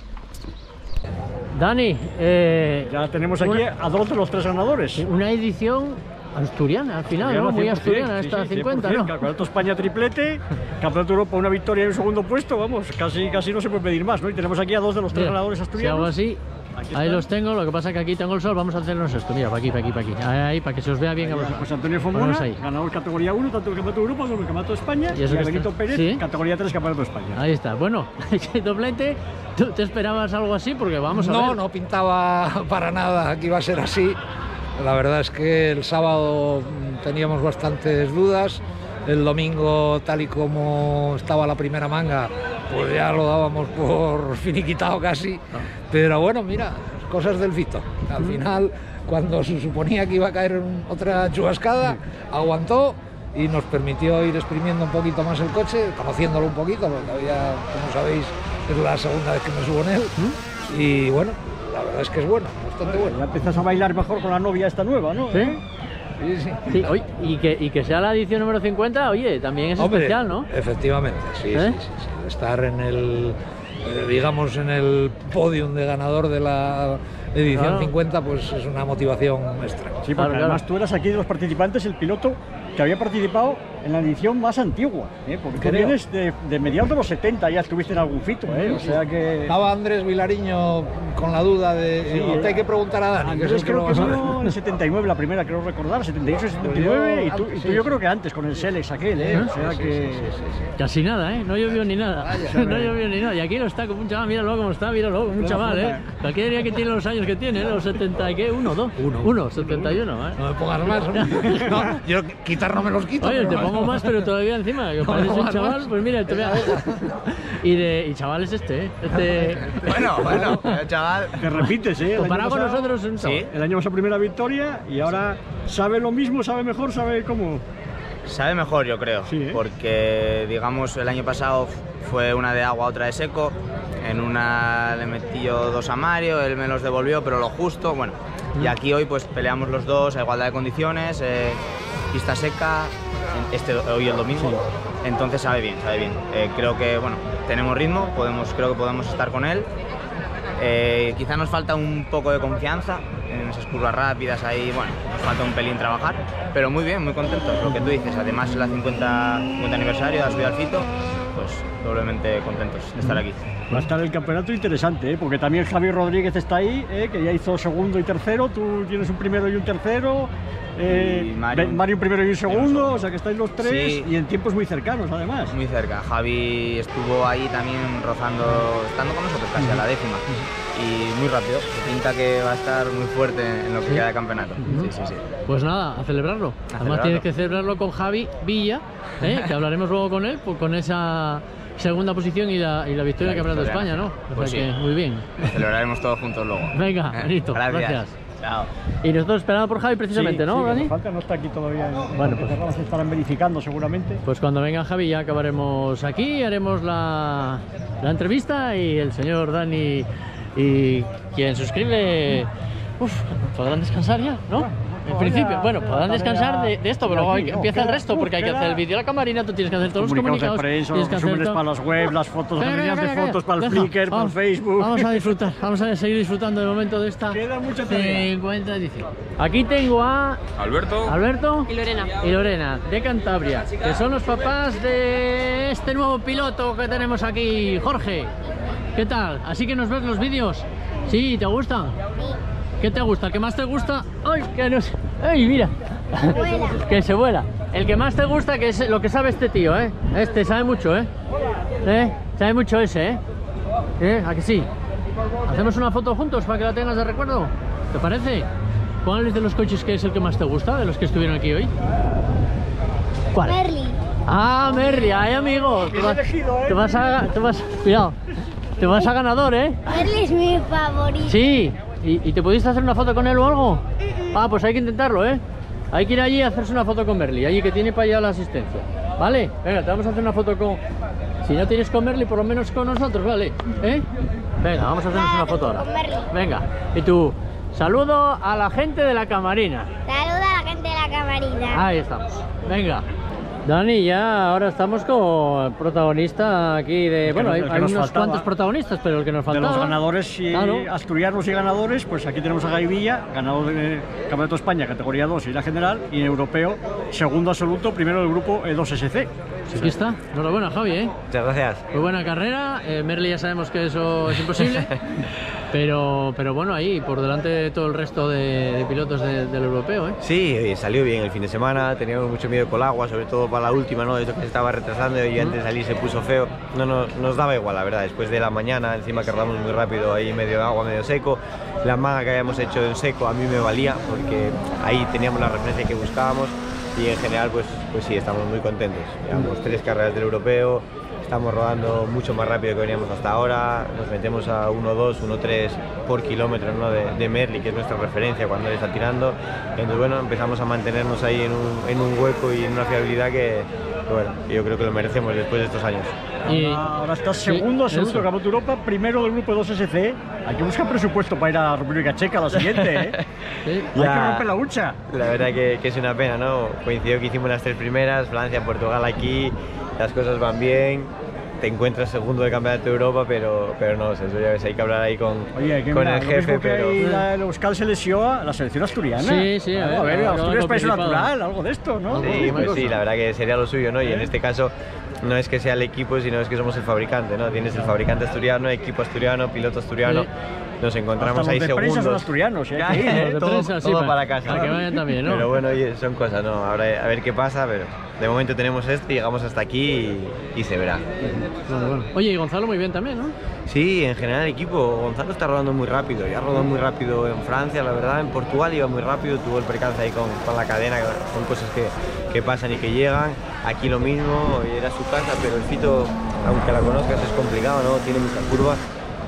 Dani, eh, Ya tenemos aquí una- a dos de los tres ganadores. una edición asturiana al final, ¿no? Muy cien por cien, asturiana sí, esta sí, cincuenta, cien por cien. ¿no? Campeonato España triplete, Campeonato Europa una victoria y un segundo puesto, vamos, casi, casi no se puede pedir más, ¿no? Y tenemos aquí a dos de los tres Mira, ganadores si asturianos. hago así, Aquí ahí están. los tengo, lo que pasa es que aquí tengo el sol, vamos a hacernos esto, mira, para aquí, para aquí, para aquí, ahí, ahí, para que se os vea bien a vosotros. Pues Antonio Ponemos Fomona, ahí. ganador categoría uno, tanto el Campeonato de Europa como el Campeonato de España, ¿Y y, eso a que Benito está? Pérez, ¿Sí? categoría tres, Campeonato de España. Ahí está, bueno, ese doblete, ¿tú te esperabas algo así? Porque vamos a No, ver. no pintaba para nada que iba a ser así. La verdad es que el sábado mm, teníamos bastantes dudas. El domingo, tal y como estaba la primera manga, pues ya lo dábamos por finiquitado casi. Pero bueno, mira, cosas del Fito. Al final, cuando se suponía que iba a caer un- otra chubascada, aguantó y nos permitió ir exprimiendo un poquito más el coche, conociéndolo un poquito, porque había, como sabéis, es la segunda vez que me subo en él. Y bueno, la verdad es que es bueno, bastante bueno. Ya empiezas a bailar mejor con la novia esta nueva, ¿no? ¿Sí? Sí, sí. Sí, oye, y que, y que sea la edición número cincuenta, oye, también es Hombre, especial, ¿no? Efectivamente, sí, ¿Eh? sí, sí, sí. Estar en el, eh, digamos, en el podium de ganador de la edición Claro. cincuenta, pues es una motivación extra. Sí, porque además tú eras aquí de los participantes el piloto que había participado en la edición más antigua, ¿eh? Porque tú Creo. vienes de, de mediados de los setenta, ya estuviste en algún Fito, ¿eh? O sea que... Estaba Andrés Vilariño con la duda de... Sí, digo, te hay que preguntar a Dani, que es el Andrés que creo lo que va a vino saber. en el setenta y nueve la primera, creo recordar, setenta y ocho, setenta y nueve, y tú, y tú sí, yo sí. creo que antes, con el Selex aquel, ¿eh? O sea que... Casi nada, ¿eh? No llovió ni nada. No llovió ni nada. Y aquí lo está con un chaval, míralo cómo está, míralo, un Una chaval, foto, ¿eh? Cualquier día que tiene los años que tiene, ¿eh? Los setenta y qué, uno, dos. Uno. Uno, setenta y uno, ¿eh? No me pongas más. No, yo quitar no me los quito. Oye, pero te bueno. pongo más, pero todavía encima. Que No me pareces un pongas chaval, más. pues mira, te voy a... Y de y chaval es este, ¿eh? Este... Bueno, bueno, chaval. Te repites, ¿eh? El Comparado año con pasado- nosotros, un chaval. Sí, el año pasado primera victoria y ahora sabe lo mismo, sabe mejor, sabe cómo... Sabe mejor, yo creo, Sí, ¿eh? porque digamos el año pasado fue una de agua, otra de seco. En una le metí yo dos a Mario, él me los devolvió, pero lo justo. Bueno, y aquí hoy pues peleamos los dos a igualdad de condiciones, eh, pista seca, este hoy el domingo. Entonces sabe bien, sabe bien. Eh, creo que bueno, tenemos ritmo, podemos, creo que podemos estar con él. Eh, quizá nos falta un poco de confianza en esas curvas rápidas ahí, bueno, nos falta un pelín trabajar, pero muy bien, muy contentos, lo que tú dices, además es la cincuenta, cincuenta aniversario de la subida al Fito, pues doblemente contentos de estar aquí. Va a estar el campeonato interesante, ¿eh? Porque también Javier Rodríguez está ahí, ¿eh? Que ya hizo segundo y tercero, tú tienes un primero y un tercero, eh, Y Mario- Mario un primero y un segundo, o sea que estáis los tres Sí. y en tiempos muy cercanos además. Muy cerca, Javi estuvo ahí también rozando, estando con nosotros casi a la décima, y muy rápido, se pinta que va a estar muy fuerte en lo que Sí. queda de campeonato. Sí, sí, sí. Pues nada, a celebrarlo. Además celebrarlo. tienes que celebrarlo con Javi Villa, ¿eh? Que hablaremos luego con él, pues con esa segunda posición y la, y la victoria del La Campeonato de victoria, España, ¿no? sí. O Pues sea sí. que muy bien. Lo celebraremos todos juntos luego. Venga, Eh, Benito, gracias. gracias. Chao. Y nosotros esperando por Javi precisamente, Sí, ¿no, sí, que Dani? nos falta, no está aquí todavía. En, Bueno, en pues- se estarán verificando seguramente. Pues cuando venga Javi ya acabaremos aquí, haremos la, la entrevista y el señor Dani y quien suscribe, uf, podrán descansar ya, ¿no? En principio, bueno, podrán descansar de, de esto, pero luego hay que- empieza el resto porque hay que hacer el vídeo de la camarina, tú tienes que hacer todos los Comunicados comunicados, de prensa, tienes los que hacer resúmenes todo. para las webs, las fotos, Calla, galerías calla, de calla, fotos para el deja, Flickr, para el vamos, Facebook. Vamos a disfrutar, vamos a seguir disfrutando de momento de esta cincuenta edición. Aquí tengo a Alberto. Alberto Y Lorena. y Lorena de Cantabria, que son los papás de este nuevo piloto que tenemos aquí, Jorge. ¿Qué tal? ¿Así que nos ves los vídeos? ¿Sí? ¿Te gustan? ¿Qué te gusta? ¿El que más te gusta? ¡Ay, que no sé! ¡Ay, mira! Que se vuela. El que más te gusta, que es lo que sabe este tío, ¿eh? Este sabe mucho, ¿eh? ¿Eh? Sabe mucho ese, ¿eh? ¿Eh? ¿A que sí? ¿Hacemos una foto juntos para que la tengas de recuerdo? ¿Te parece? ¿Cuál es de los coches que es el que más te gusta, de los que estuvieron aquí hoy? ¿Cuál? Merly. Ah, Merry, ay amigo. Te vas, te vas a... Te vas, cuidado. Te vas a ganador, ¿eh? Merly es mi favorito. Sí. ¿Y, ¿Y te pudiste hacer una foto con él o algo? Ah, pues hay que intentarlo, ¿eh? Hay que ir allí a hacerse una foto con Merli, allí que tiene para allá la asistencia. ¿Vale? Venga, te vamos a hacer una foto con... Si no tienes con Merli, por lo menos con nosotros, ¿vale? ¿Eh? Venga, vamos a hacernos una foto ahora. Venga, y tú, saludo a la gente de la camarina. Saluda a la gente de la camarina. Ahí estamos. Venga. Dani, ya ahora estamos con el protagonista aquí de... Bueno, hay, hay unos faltaba. cuantos protagonistas, pero el que nos faltaba... De los ganadores y claro. asturianos y ganadores, pues aquí tenemos a Gaby Villa, ganador de Campeonato de España, categoría dos y la general, y en europeo, segundo absoluto, primero del grupo E dos S C. Sí, aquí está. Enhorabuena, Javi, ¿eh? Muchas gracias. Muy buena carrera. Eh, Merli ya sabemos que eso es imposible. Pero, pero bueno, ahí por delante de todo el resto de, de pilotos de, del europeo, ¿eh? Sí, salió bien el fin de semana, teníamos mucho miedo con el agua, sobre todo para la última, ¿no? Esto que se estaba retrasando y antes de salir se puso feo. No, no, nos daba igual, la verdad, después de la mañana, encima que rodamos muy rápido, ahí medio agua, medio seco. La manga que habíamos hecho en seco a mí me valía, porque ahí teníamos la referencia que buscábamos y en general, pues, pues sí, estamos muy contentos. Llevamos tres carreras del europeo. Estamos rodando mucho más rápido que veníamos hasta ahora, nos metemos a uno dos, uno tres por kilómetro, ¿no? de, de Merli, que es nuestra referencia cuando él está tirando. Entonces bueno, empezamos a mantenernos ahí en un, en un hueco y en una fiabilidad que, que bueno, yo creo que lo merecemos después de estos años. Y ahora estás segundo, sí, segundo Campeonato de Europa, primero del grupo dos S C. Hay que buscar presupuesto para ir a la República Checa, la siguiente, ¿eh? Sí. Hay ya, que romper la hucha. La verdad que, que es una pena, ¿no? Coincidió que hicimos las tres primeras, Francia, Portugal aquí, las cosas van bien. Te encuentras segundo del Campeonato de Europa, pero, pero no sé, eso ya ves, hay que hablar ahí con, Oye, que con mira, el jefe. Que pero... ahí la, el Euskal se lesió a la selección asturiana. Sí, sí, a ver, a ver, a Asturias es país natural, algo de esto, ¿no? Sí, pues sí, la verdad que sería lo suyo, ¿no? Y en este caso no es que sea el equipo, sino es que somos el fabricante, ¿no? Tienes el fabricante asturiano, equipo asturiano, piloto asturiano. Sí. Nos encontramos hasta ahí los de segundos. Son asturianos, ¿eh? Ya, ¿eh? De todo, prensa, sí, todo para, para casa. Para que vayan también, ¿no? Pero bueno, oye, son cosas, ¿no? Ahora a ver qué pasa, pero de momento tenemos esto y llegamos hasta aquí y, y se verá. Bueno, bueno. Oye, y Gonzalo muy bien también, ¿no? Sí, en general el equipo, Gonzalo está rodando muy rápido, ya rodó muy rápido en Francia, la verdad, en Portugal iba muy rápido, tuvo el percance ahí con, con la cadena, son cosas que, que pasan y que llegan. Aquí lo mismo, era su casa, pero el Fito, aunque la conozcas, es complicado, ¿no? Tiene muchas curvas.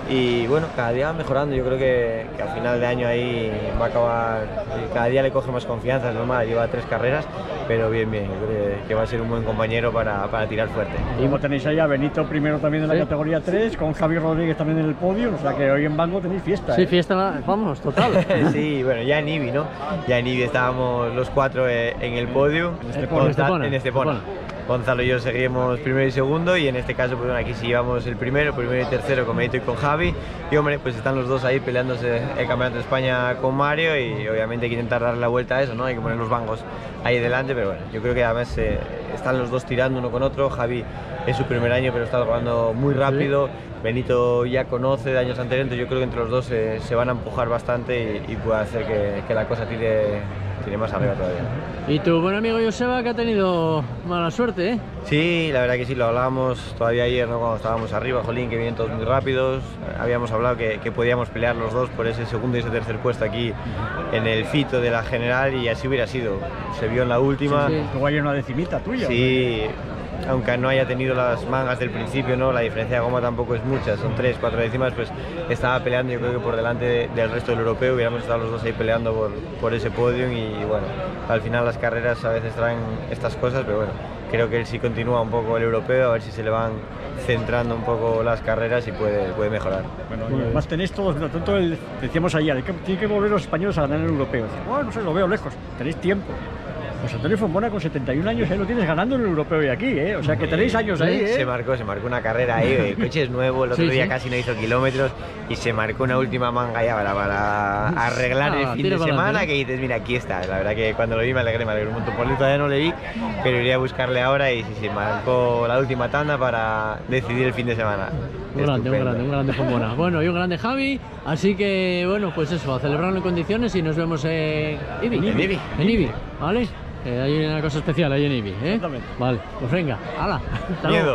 Y bueno, cada día va mejorando, yo creo que, que al final de año ahí va a acabar, cada día le coge más confianza, es normal, lleva tres carreras, pero bien, bien, yo creo que va a ser un buen compañero para, para tirar fuerte. Y como tenéis ahí a Benito primero también en la ¿Sí? categoría tres, con Javi Rodríguez también en el podio, o sea que hoy en Bango tenéis fiesta. Sí, ¿eh? fiesta, vamos, total. Sí, bueno, ya en Ibi, ¿no? Ya en Ibi estábamos los cuatro en el podio, en Estepona. En Estepona. En Estepona. Gonzalo y yo seguimos primero y segundo y en este caso pues bueno, aquí sí llevamos el primero, primero y tercero con Benito y con Javi y hombre pues están los dos ahí peleándose el Campeonato de España con Mario y obviamente hay que intentar darle la vuelta a eso, ¿no? Hay que poner los bancos ahí delante, pero bueno, yo creo que además eh, están los dos tirando uno con otro. Javi es su primer año pero está jugando muy rápido, ¿sí? Benito ya conoce de años anteriores, entonces yo creo que entre los dos eh, se van a empujar bastante y, y puede hacer que, que la cosa tire, tire más arriba todavía. Y tu buen amigo Joseba, que ha tenido mala suerte, ¿eh? Sí, la verdad que sí, lo hablábamos todavía ayer, ¿no? Cuando estábamos arriba, jolín, que vienen todos muy rápidos. Habíamos hablado que, que podíamos pelear los dos por ese segundo y ese tercer puesto aquí en el Fito de la general y así hubiera sido. Se vio en la última. Sí, sí. Luego hay una decimita tuya. Sí, aunque no haya tenido las mangas del principio, ¿no? La diferencia de goma tampoco es mucha, son tres, cuatro décimas, pues estaba peleando yo creo que por delante de, del resto del europeo, hubiéramos estado los dos ahí peleando por, por ese podium y bueno, al final las carreras a veces traen estas cosas, pero bueno, creo que él sí continúa un poco el europeo, a ver si se le van centrando un poco las carreras y puede, puede mejorar. Bueno, y además tenéis todos, tanto el, decíamos ayer, tienen que volver los españoles a ganar el europeo. Bueno, no sé, lo veo lejos, tenéis tiempo. Pues Antonio Fombona con setenta y un años, ahí lo tienes ganando en el europeo y aquí, ¿eh? O sea que tenéis años ahí, ¿eh? Se marcó, se marcó una carrera ahí, el coche es nuevo, el otro sí, día sí. casi no hizo kilómetros y se marcó una última manga ya para, para arreglar ah, el fin de semana adelante, ¿no? Que dices, mira, aquí está. La verdad que cuando lo vi me alegré, me alegré un montón. Por eso todavía no le vi, pero iría a buscarle ahora y sí, se marcó la última tanda para decidir el fin de semana. Un grande, un grande, un grande Fombona. Bueno, y un grande Javi, así que bueno, pues eso, a celebrarlo en condiciones y nos vemos en Ibi. En Ibi. En Ibi, ¿vale? Eh, hay una cosa especial ahí en Ibi, ¿eh? Vale, pues venga, hala. Miedo.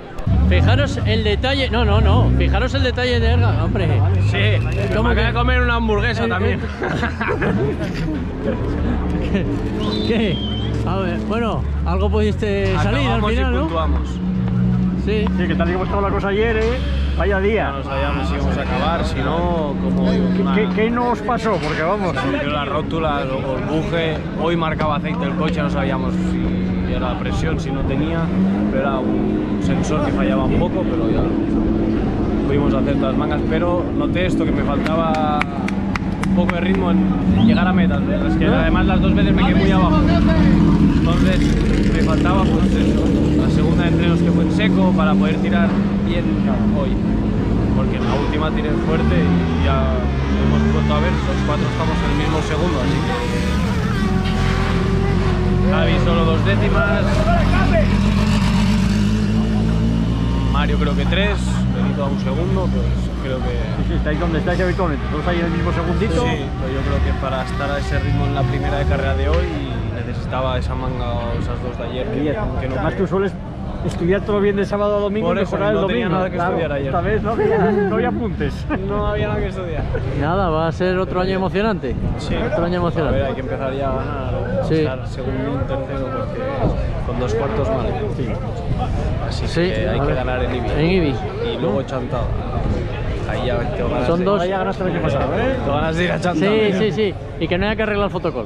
Fijaros el detalle, no, no, no, fijaros el detalle de Erga, hombre. Sí, ¿cómo que comer una hamburguesa eh, también? ¿Qué? ¿Qué? A ver, bueno, algo pudiste salir al final, y ¿no? puntuamos. Sí. Sí, que tal y como estaba la cosa ayer, ¿eh? Vaya día. No sabíamos si íbamos a acabar, si no, como... ¿Qué, ¿Qué nos pasó? Porque vamos... Surgió la rótula, luego el buje, hoy marcaba aceite el coche, no sabíamos si era la presión, si no tenía, pero era un sensor que fallaba un poco, pero ya pudimos hacer todas las mangas, pero noté esto, que me faltaba un poco de ritmo en llegar a meta, es que además las dos veces me quedé muy abajo, entonces me faltaba pues eso, la segunda de entrenos que fue en seco para poder tirar bien hoy, porque en la última tiré fuerte y ya hemos vuelto a ver, los cuatro estamos en el mismo segundo, así que Javi solo dos décimas, Mario creo que tres, Benito a un segundo, pues creo que... Sí, sí, estáis donde estáis habitualmente, todos ahí en el mismo segundito. Sí, pero yo creo que para estar a ese ritmo en la primera de carrera de hoy necesitaba esa manga o esas dos de ayer. Que, que no Además tú sueles estudiar todo bien de sábado a domingo por y eso, mejorar no el tenía domingo. nada que Claro, estudiar ayer. Esta vez no había, no había apuntes. No había nada que estudiar. Nada, va a ser otro año emocionante. Sí. Otro año emocionante. A ver, hay que empezar ya a ganar, Sí. estar segundo y tercero porque con dos cuartos mal. Sí. Así Sí, que hay a que ver. ganar en Ibi. En Ibi. Y luego Chantada. Ahí ya tengo ganas Son de... dos. Ahora ya ganaste el año pasado, ¿eh? Tengo ganas de ir a Chantada. Sí, sí, sí. Y que no haya que arreglar el fotocall.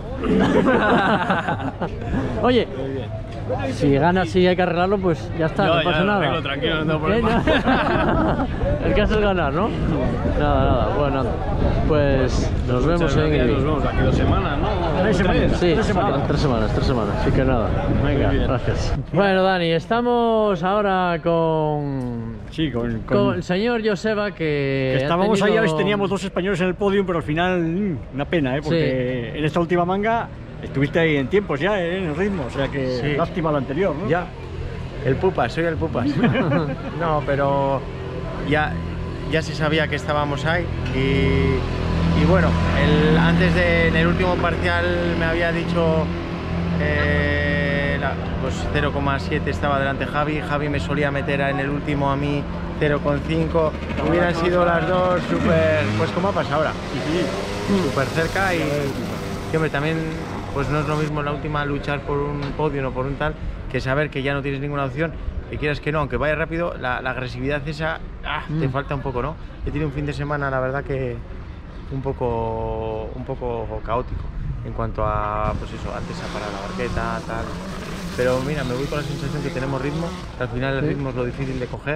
Oye, si ganas y hay que arreglarlo, pues ya está, Yo no ya pasa lo nada. arreglo, tranquilo, no tengo ¿Qué? problema. El caso es ganar, ¿no? Nada, nada. Bueno, nada. Pues nos vemos Muchas en gracias, Ibi. Nos vemos aquí dos semanas, ¿no? Tres semanas. Sí, Tres semanas. tres semanas, tres semanas, así que nada, venga, Muy bien. gracias. Bueno, Dani, estamos ahora con, Sí, con... con con... el señor Joseba, que, que ha estábamos ahí, a ver si tenido- teníamos dos españoles en el podio, pero al final mm, una pena, ¿eh? Porque en esta última manga estuviste ahí en tiempos ya, ¿eh? En el ritmo, o sea que Sí. lástima la anterior, ¿no? Ya, el pupas, soy el pupas. No, pero ya, ya se sabía que estábamos ahí y, y bueno, el, antes de, en el último parcial me había dicho eh, la- pues cero coma siete estaba delante Javi, Javi me solía meter en el último a mí cero coma cinco, hubieran sido las dos súper, pues como ha pasado ahora, súper cerca y, y hombre, también pues no es lo mismo en la última luchar por un podio o por un tal, que saber que ya no tienes ninguna opción, que quieras que no, aunque vaya rápido, la, la agresividad esa ah, te Mm. falta un poco, ¿no? He tenido un fin de semana, la verdad que un poco, un poco caótico en cuanto a, pues eso, antes a parar la barqueta, tal. Pero mira, me voy con la sensación que tenemos ritmo, que al final el Sí. ritmo es lo difícil de coger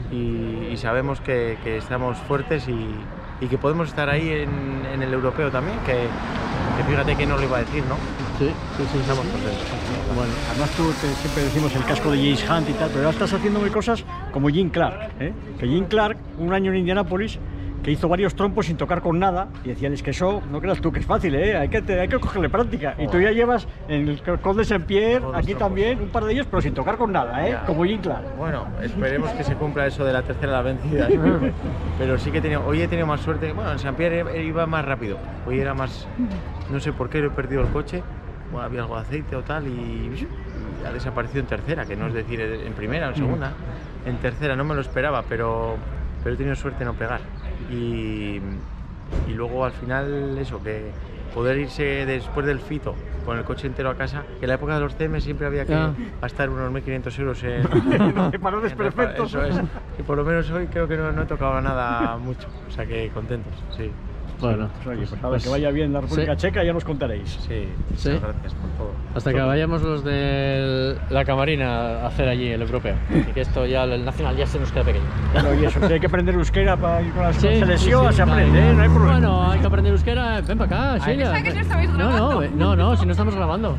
y, y sabemos que, que estamos fuertes y, y que podemos estar ahí en, en el europeo también, que, que fíjate que no lo iba a decir, ¿no? Sí, sí, sí, Estamos sí. contentos. Bueno, además tú te- siempre decimos el casco de James Hunt y tal, pero ahora estás haciéndome cosas como Jim Clark, ¿eh? Que Jim Clark, un año en Indianápolis, que hizo varios trompos sin tocar con nada, y decían, es que eso, no creas tú que es fácil, ¿eh? Hay que, te- hay que cogerle práctica. Y tú ya llevas en el Col de Saint-Pierre, Todos los aquí trompos. también, un par de ellos, pero sin tocar con nada, ¿eh? Ya. Como Jim Clark. Bueno, esperemos que se cumpla eso de la tercera la vencida. Pero sí que he tenido, hoy he tenido más suerte. Bueno, en Saint-Pierre iba más rápido. Hoy era más, no sé por qué he perdido el coche. Bueno, había algo de aceite o tal y ha desaparecido en tercera, que no es decir en primera o en segunda. En tercera no me lo esperaba, pero, pero he tenido suerte de no pegar. Y, y luego al final eso, que poder irse después del fito con el coche entero a casa, que en la época de los C M siempre había que Ya. gastar unos mil quinientos euros en, De parones en repa- perfectos. Eso es. Y por lo menos hoy creo que no, no he tocado nada mucho, o sea que contentos, sí. Bueno, Pues oye, pues nada, que vaya bien la República sí. Checa, ya nos contaréis. Sí, Sí. muchas gracias por todo. Hasta que vayamos los de la Camarina a hacer allí el europeo. Y que esto ya, el nacional, ya se nos queda pequeño. Bueno, y eso, si hay que aprender euskera para ir con la Sí, selección, sí, sí, se aprende, vale. ¿eh? No hay problema. Bueno, hay que aprender euskera. Ven para acá, Sheila. Pensaba que no estabais No, no, grabando. eh, no, no, si no estamos grabando.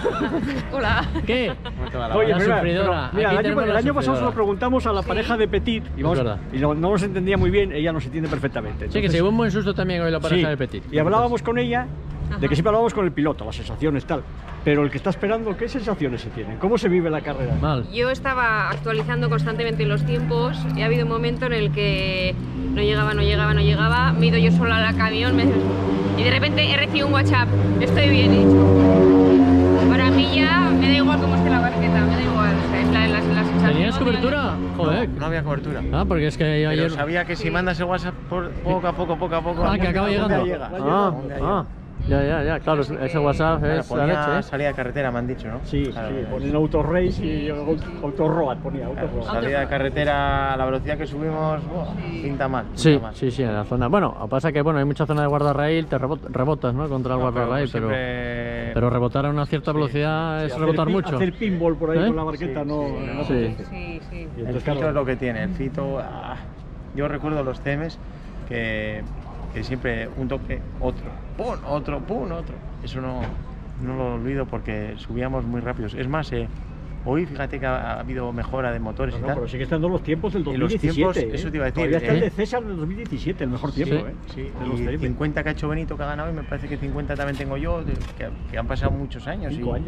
Hola. ¿Qué? Oye, La mira, sufridora. pero, mira, Aquí el año, tenemos el la año pasado se lo sufridora. preguntamos a la pareja de Petit y, vamos, verdad. y no, no nos entendía muy bien, ella nos entiende perfectamente. Sí, que Entonces- se llevó un buen susto también hoy la pareja Sí, de Petit. y hablábamos con ella de que siempre hablábamos con el piloto, las sensaciones tal, pero el que está esperando, ¿qué sensaciones se tienen? ¿Cómo se vive la carrera? Mal. Yo estaba actualizando constantemente los tiempos y ha habido un momento en el que no llegaba, no llegaba, no llegaba, me he ido yo sola al camión me- y de repente he recibido un WhatsApp, estoy bien, he dicho. Para mí ya me da igual cómo esté la barqueta, me da igual, o sea, es la, la, la sensación. ¿Tenías cobertura? Joder. No, no había cobertura. Ah, porque es que Pero ayer... sabía que si mandas el WhatsApp por poco a poco, poco a poco, Ah, que acaba nunca llegando. llega. Ah, Nunca ah. llega. Ya, ya, ya, claro, ese WhatsApp Claro, es la ponía leche, ¿eh? salida de carretera, me han dicho, ¿no? Sí, Claro, sí, es- ponen Autorace y Autoroad, ponía claro, Autoroad. salida de carretera a la velocidad que subimos, buah, pinta mal. Pinta Sí, mal. sí, sí, en la zona. Bueno, lo que pasa es que bueno, hay mucha zona de guardarraíl, te rebot- rebotas, ¿no? Contra el No, pero guardarraíl, pero, siempre- pero rebotar a una cierta velocidad Sí, es hacer rebotar pin- mucho. Hacer pinball por ahí ¿Eh? con la barqueta Sí, no, sí, no no. apetece. Sí, sí. Y El entonces, fito claro, es lo que tiene, el fito... ah, yo recuerdo los C Ms que, que siempre un toque, otro, pum, otro, pum, otro. Eso no, no lo olvido porque subíamos muy rápidos. Es más, eh, hoy fíjate que ha, ha habido mejora de motores no, y no, tal. pero sigue estando los tiempos del Y dos mil los diecisiete. tiempos, ¿eh? eso te iba a decir, Todavía está el eh, de César del dos mil diecisiete, el mejor tiempo, Sí, ¿eh? sí. De los Y C M. cincuenta que ha hecho Benito que ha ganado y me parece que cincuenta también tengo yo, de- que, que han pasado muchos años. Cinco y, años.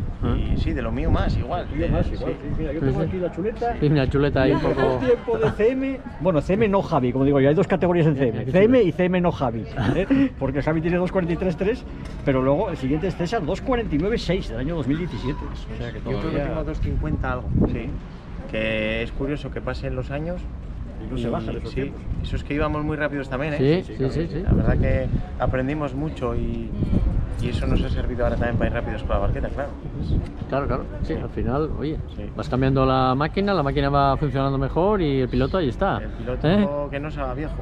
Y sí, de lo mío más, igual. Yo más, Eh, igual, sí. sí, mira, yo Sí, tengo sí. aquí la chuleta. Sí, una chuleta ahí un Mejor poco... tiempo de C M, bueno, C M no Javi, como digo yo, hay dos categorías en C M, C M y C M no Javi, ¿eh? Porque Javi tiene dos cuarenta y tres tres, pero luego el siguiente es César dos cuarenta y nueve seis del año dos mil diecisiete, o sea que Yo creo que todavía tengo dos cincuenta algo, sí. Que es curioso que pasen los años y no se bajan esos sí, tiempos. eso es que íbamos muy rápidos también, ¿eh? Sí, sí, sí, sí. La verdad que aprendimos mucho y, y eso nos ha servido ahora también para ir rápidos con la barqueta, claro. Claro, claro, sí, al final, oye, vas cambiando la máquina, la máquina va funcionando mejor y el piloto ahí está. El piloto ¿Eh? que no se va viejo.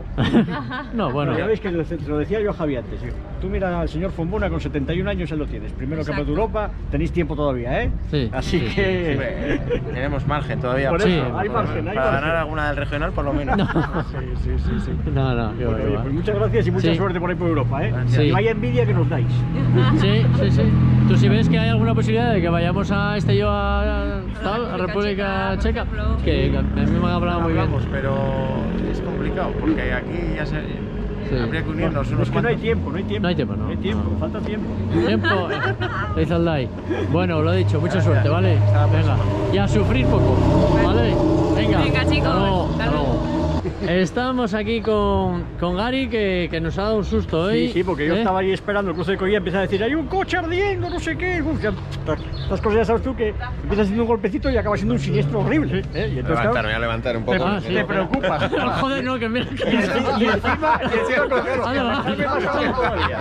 No, bueno. Ya veis que lo- se lo decía yo a Javi antes. Tú mira al señor Fombona con setenta y un años, él lo tienes. Primero Exacto. Campeonato de Europa, tenéis tiempo todavía, ¿eh? Sí, Así sí, que... Hombre, tenemos margen todavía. Por para- eso, para, hay margen, hay para margen. ganar alguna del regional por lo menos. No. Sí, sí, sí, sí. No, no, qué Bueno, va, qué oye, va. pues muchas gracias y mucha Sí. suerte por ahí por Europa, ¿eh? Sí. Y vaya envidia que nos dais. Sí, sí, sí. Tú si ves que hay alguna posibilidad de que vayamos a este yo a, tal, a República Checa, que a mí me han hablado muy bien. Hablamos, pero es complicado porque aquí ya se... habría que unirnos No, unos es que no hay cuantos. tiempo, no hay tiempo. No hay tiempo, no. No hay tiempo, falta tiempo. Tiempo, dice Aldai. Bueno, lo he dicho, mucha suerte, ¿vale? Venga, y a sufrir poco, ¿vale? Venga, Venga, chicos, hasta luego, hasta hasta luego. Estamos aquí con, con Gary, que, que nos ha dado un susto hoy. Sí, sí, porque yo ¿eh? estaba ahí esperando el cruce de Coilla y empecé a decir, hay un coche ardiendo, no sé qué. Uf, ya, estas cosas ya sabes tú que empiezas haciendo un golpecito y acaba siendo un siniestro horrible. ¿eh? Y entonces, Levantar, claro, voy a levantar un te, poco. Ah, sí. te preocupas. Joder, no, que mira que... Y encima, y encima, y encima, claro, Anda, va. bajarme más aún todavía.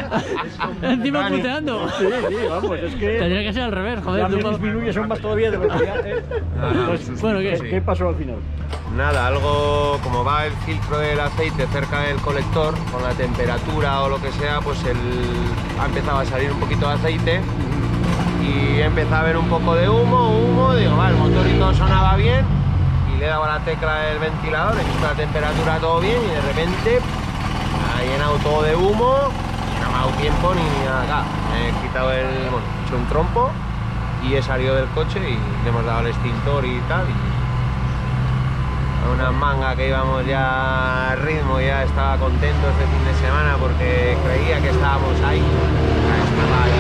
Encima puteando. Sí, sí, vamos, es que Tendría que ser al revés, ya joder. me tú pa- disminuyes aún más todavía de velocidad. ¿eh? Entonces, Bueno, ¿qué? ¿qué pasó al final? Nada, algo como va el filtro del aceite cerca del colector, con la temperatura o lo que sea, pues el, ha empezado a salir un poquito de aceite y he empezado a ver un poco de humo, humo, digo, vale, el motorito sonaba bien y le he dado a la tecla del ventilador, he visto la temperatura todo bien y de repente ha llenado todo de humo y no me ha dado tiempo ni, ni nada acá. Me he quitado el, bueno, he hecho un trompo y he salido del coche y le hemos dado el extintor y tal. Y, una manga que íbamos ya a ritmo, ya estaba contento este fin de semana porque creía que estábamos ahí, estaba ahí.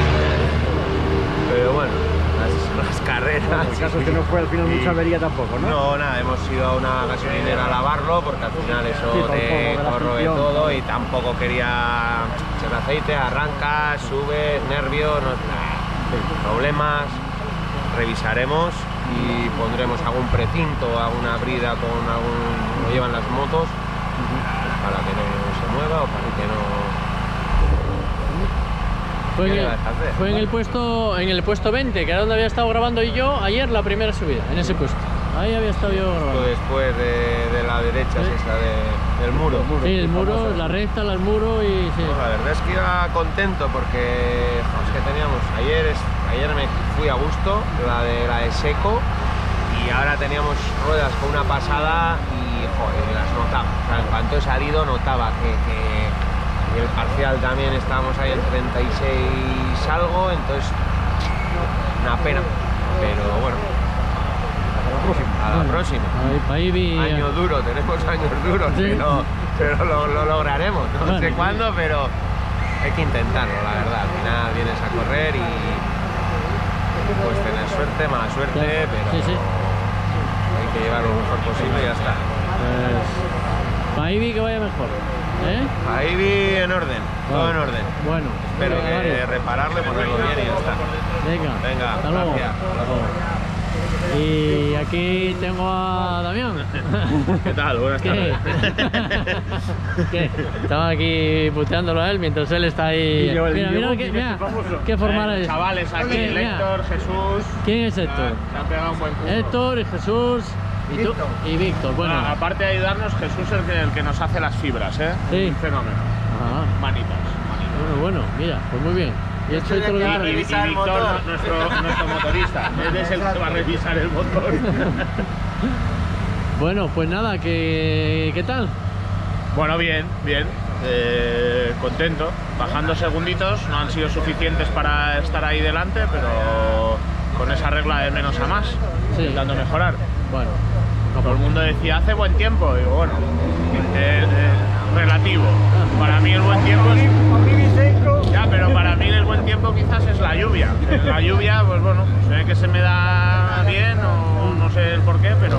Pero bueno, las, las carreras... El caso es que no fue al final mucha avería tampoco, ¿no? No, nada, hemos ido a una gasolinera a lavarlo porque al final eso Sí, por te todo, de la corroe fricción. todo y tampoco quería echar aceite, arrancas, subes, nervios, no, nah, problemas, revisaremos y pondremos algún precinto, alguna brida con algún, como llevan las motos, pues para que no se mueva o para que no... Fue en, ¿Qué le el, vas a hacer? fue en el puesto en el puesto veinte, que era donde había estado grabando yo ayer la primera subida, en ese puesto. Ahí había estado yo grabando. Después de, de la derecha, Sí. es esa de, del muro. Sí, el muro, la recta, la- el muro y sí. No, la verdad es que iba contento porque jo, es que teníamos ayer es, ayer me fui a gusto la de la de seco y ahora teníamos ruedas con una pasada y joder, las notaba. O sea, en cuanto he salido notaba que, que el parcial también estábamos ahí en treinta y seis algo, entonces una pena, pero bueno. A la próxima. Ahí, ahí vi... Año duro, tenemos años duros, Sí. pero, pero lo, lo lograremos. No Bueno, sé sí. cuándo, pero hay que intentarlo, la verdad. Al final vienes a correr y puedes tener suerte, mala suerte, Ya. pero Sí, sí. hay que llevarlo lo mejor posible y ya está. Pues, ahí vi que vaya mejor. ¿Eh? Ahí vi en orden, todo en orden. Bueno. Espero venga, que vale. repararle, ponerlo bien y ya está. Venga. Venga, hasta luego. gracias. Hasta luego. Y aquí tengo a Damián. ¿Qué tal? Buenas tardes. ¿Qué? Estaba aquí puteándolo a él mientras él está ahí. Yo, mira, mira, yo, qué, yo, mira, famoso. qué formal Eh, es. Chavales aquí, Mira. Héctor, Jesús. ¿Quién es Héctor? Ah, se ha pegado un buen curro. Héctor y Jesús y, tú, y Víctor. Bueno, Ah, aparte de ayudarnos, Jesús es el que, el que nos hace las fibras, ¿eh? Sí. Un fenómeno. Ah. Manitas. bueno, bueno, mira, pues muy bien. Y esto otro Y, de y, y Víctor, nuestro, nuestro motorista. Él es el que va a revisar el motor. Bueno, pues nada, ¿qué, qué tal? Bueno, bien, bien. Eh, contento. Bajando segunditos, no han sido suficientes para estar ahí delante, pero con esa regla de menos a más, sí. intentando mejorar. Bueno, todo el mundo decía, hace buen tiempo. Digo, bueno, eh, eh, relativo. Para mí el buen tiempo es... Ya, pero para mí el buen tiempo quizás es la lluvia. La lluvia, pues bueno, se ve que se me da bien o no sé el por qué, pero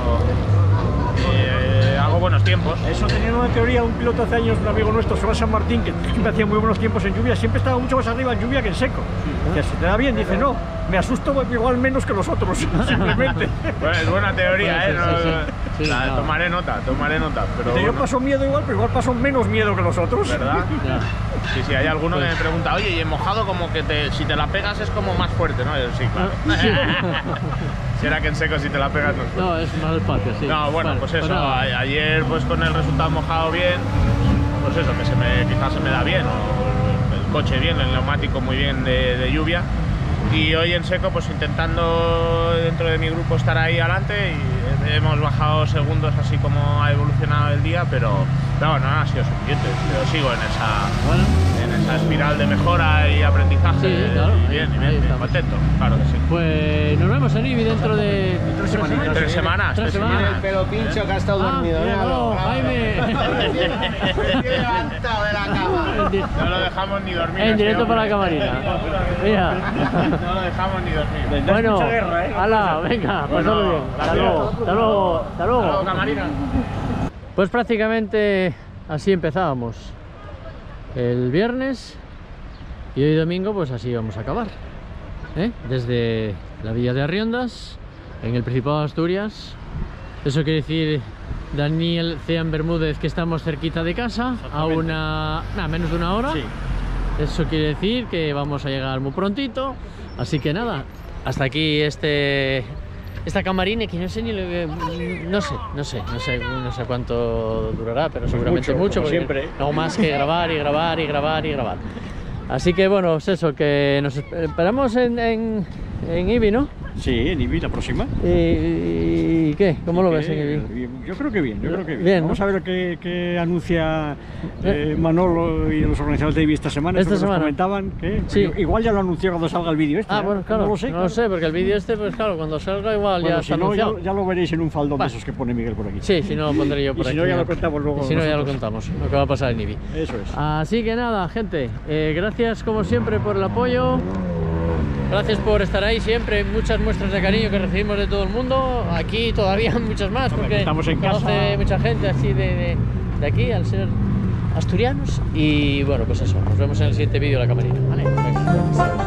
eh, hago buenos tiempos. Eso tenía una teoría, un piloto hace años, un amigo nuestro, Sebastián Martín, que siempre hacía muy buenos tiempos en lluvia, siempre estaba mucho más arriba en lluvia que en seco. Dice, si te da bien, dice, no, me asusto igual menos que los otros, simplemente. Bueno, es buena teoría, ¿eh? No, Sí, sí, sí. Sí, la, no. Tomaré nota, tomaré nota. Pero Dice, yo bueno. paso miedo igual, pero igual paso menos miedo que los otros. ¿Verdad? Sí, sí, hay alguno que me pregunta, oye, y en mojado como que te, si te la pegas es como más fuerte, ¿no? Y yo, sí, claro. Será que en seco si te la pegas no es fuerte. No, es más despacio, sí. No, bueno, Vale, pues pues eso, nada. a- ayer pues con el resultado mojado bien, pues eso, que se me, quizás se me da bien, o el coche bien, el neumático muy bien de, de lluvia. Y hoy en seco pues intentando dentro de mi grupo estar ahí adelante y hemos bajado segundos así como ha evolucionado el día, pero, pero bueno, no ha sido suficiente, pero sigo en esa, en esa espiral de mejora y aprendizaje. Sí, claro, y bien, y bien, bien, contento, claro que sí. Pues nos vemos en Ibi dentro de tres semanitas. Tres semanas, Tres tres semanas. semanas. El pelo pincho que ha estado Ah, dormido, mira, míralo. no, Jaime. Recién levantado de la cama. No lo dejamos ni dormir. En este directo hombre. para la camarina. Mira. No lo dejamos ni dormir. Bueno, hala, venga, pasarlo bien. Hasta luego, hasta luego, hasta luego. Hasta luego, camarina. Pues prácticamente así empezábamos el viernes y hoy domingo pues así vamos a acabar, ¿eh? Desde la villa de Arriondas, en el Principado de Asturias. Eso quiere decir, Daniel Cean Bermúdez, que estamos cerquita de casa, a una, nada, menos de una hora. Sí. Eso quiere decir que vamos a llegar muy prontito, así que nada, hasta aquí este esta camarina, que no sé ni lo que, no sé, no sé, no sé, no sé cuánto durará, pero seguramente mucho, mucho, como porque siempre. no más que grabar y grabar y grabar y grabar. Así que bueno, es eso, que nos esperamos en, en, en Ibi, ¿no? Sí, en Ibi, la próxima. ¿Y, y qué? ¿Cómo lo ves en Ibi? Yo creo que bien, yo creo que bien. Bien, ¿no? Vamos a ver qué, qué anuncia eh, Manolo y los organizadores de Ibi esta semana. Esta eso que nos semana. comentaban que Sí. igual ya lo anunció cuando salga el vídeo este. Ah, ¿eh? bueno, claro, No lo sé, no lo sé, porque el vídeo este, pues claro, cuando salga igual Bueno, ya si está no, ya, anunciado. ya lo veréis en un faldón Va. de esos que pone Miguel por aquí. Sí, si no lo pondré yo Y por si aquí. no, ya lo contamos luego Y si no, ya lo nosotros. contamos, lo que va a pasar en Ibi. Eso es. Así que nada, gente, eh, gracias como siempre por el apoyo. Gracias por estar ahí siempre, muchas muestras de cariño que recibimos de todo el mundo. Aquí todavía muchas más, Hombre, porque estamos en conoce casa. mucha gente así de, de, de aquí, al ser asturianos. Y bueno, pues eso, nos vemos en el siguiente vídeo de la camarita. ¿Vale? Venga, hasta luego.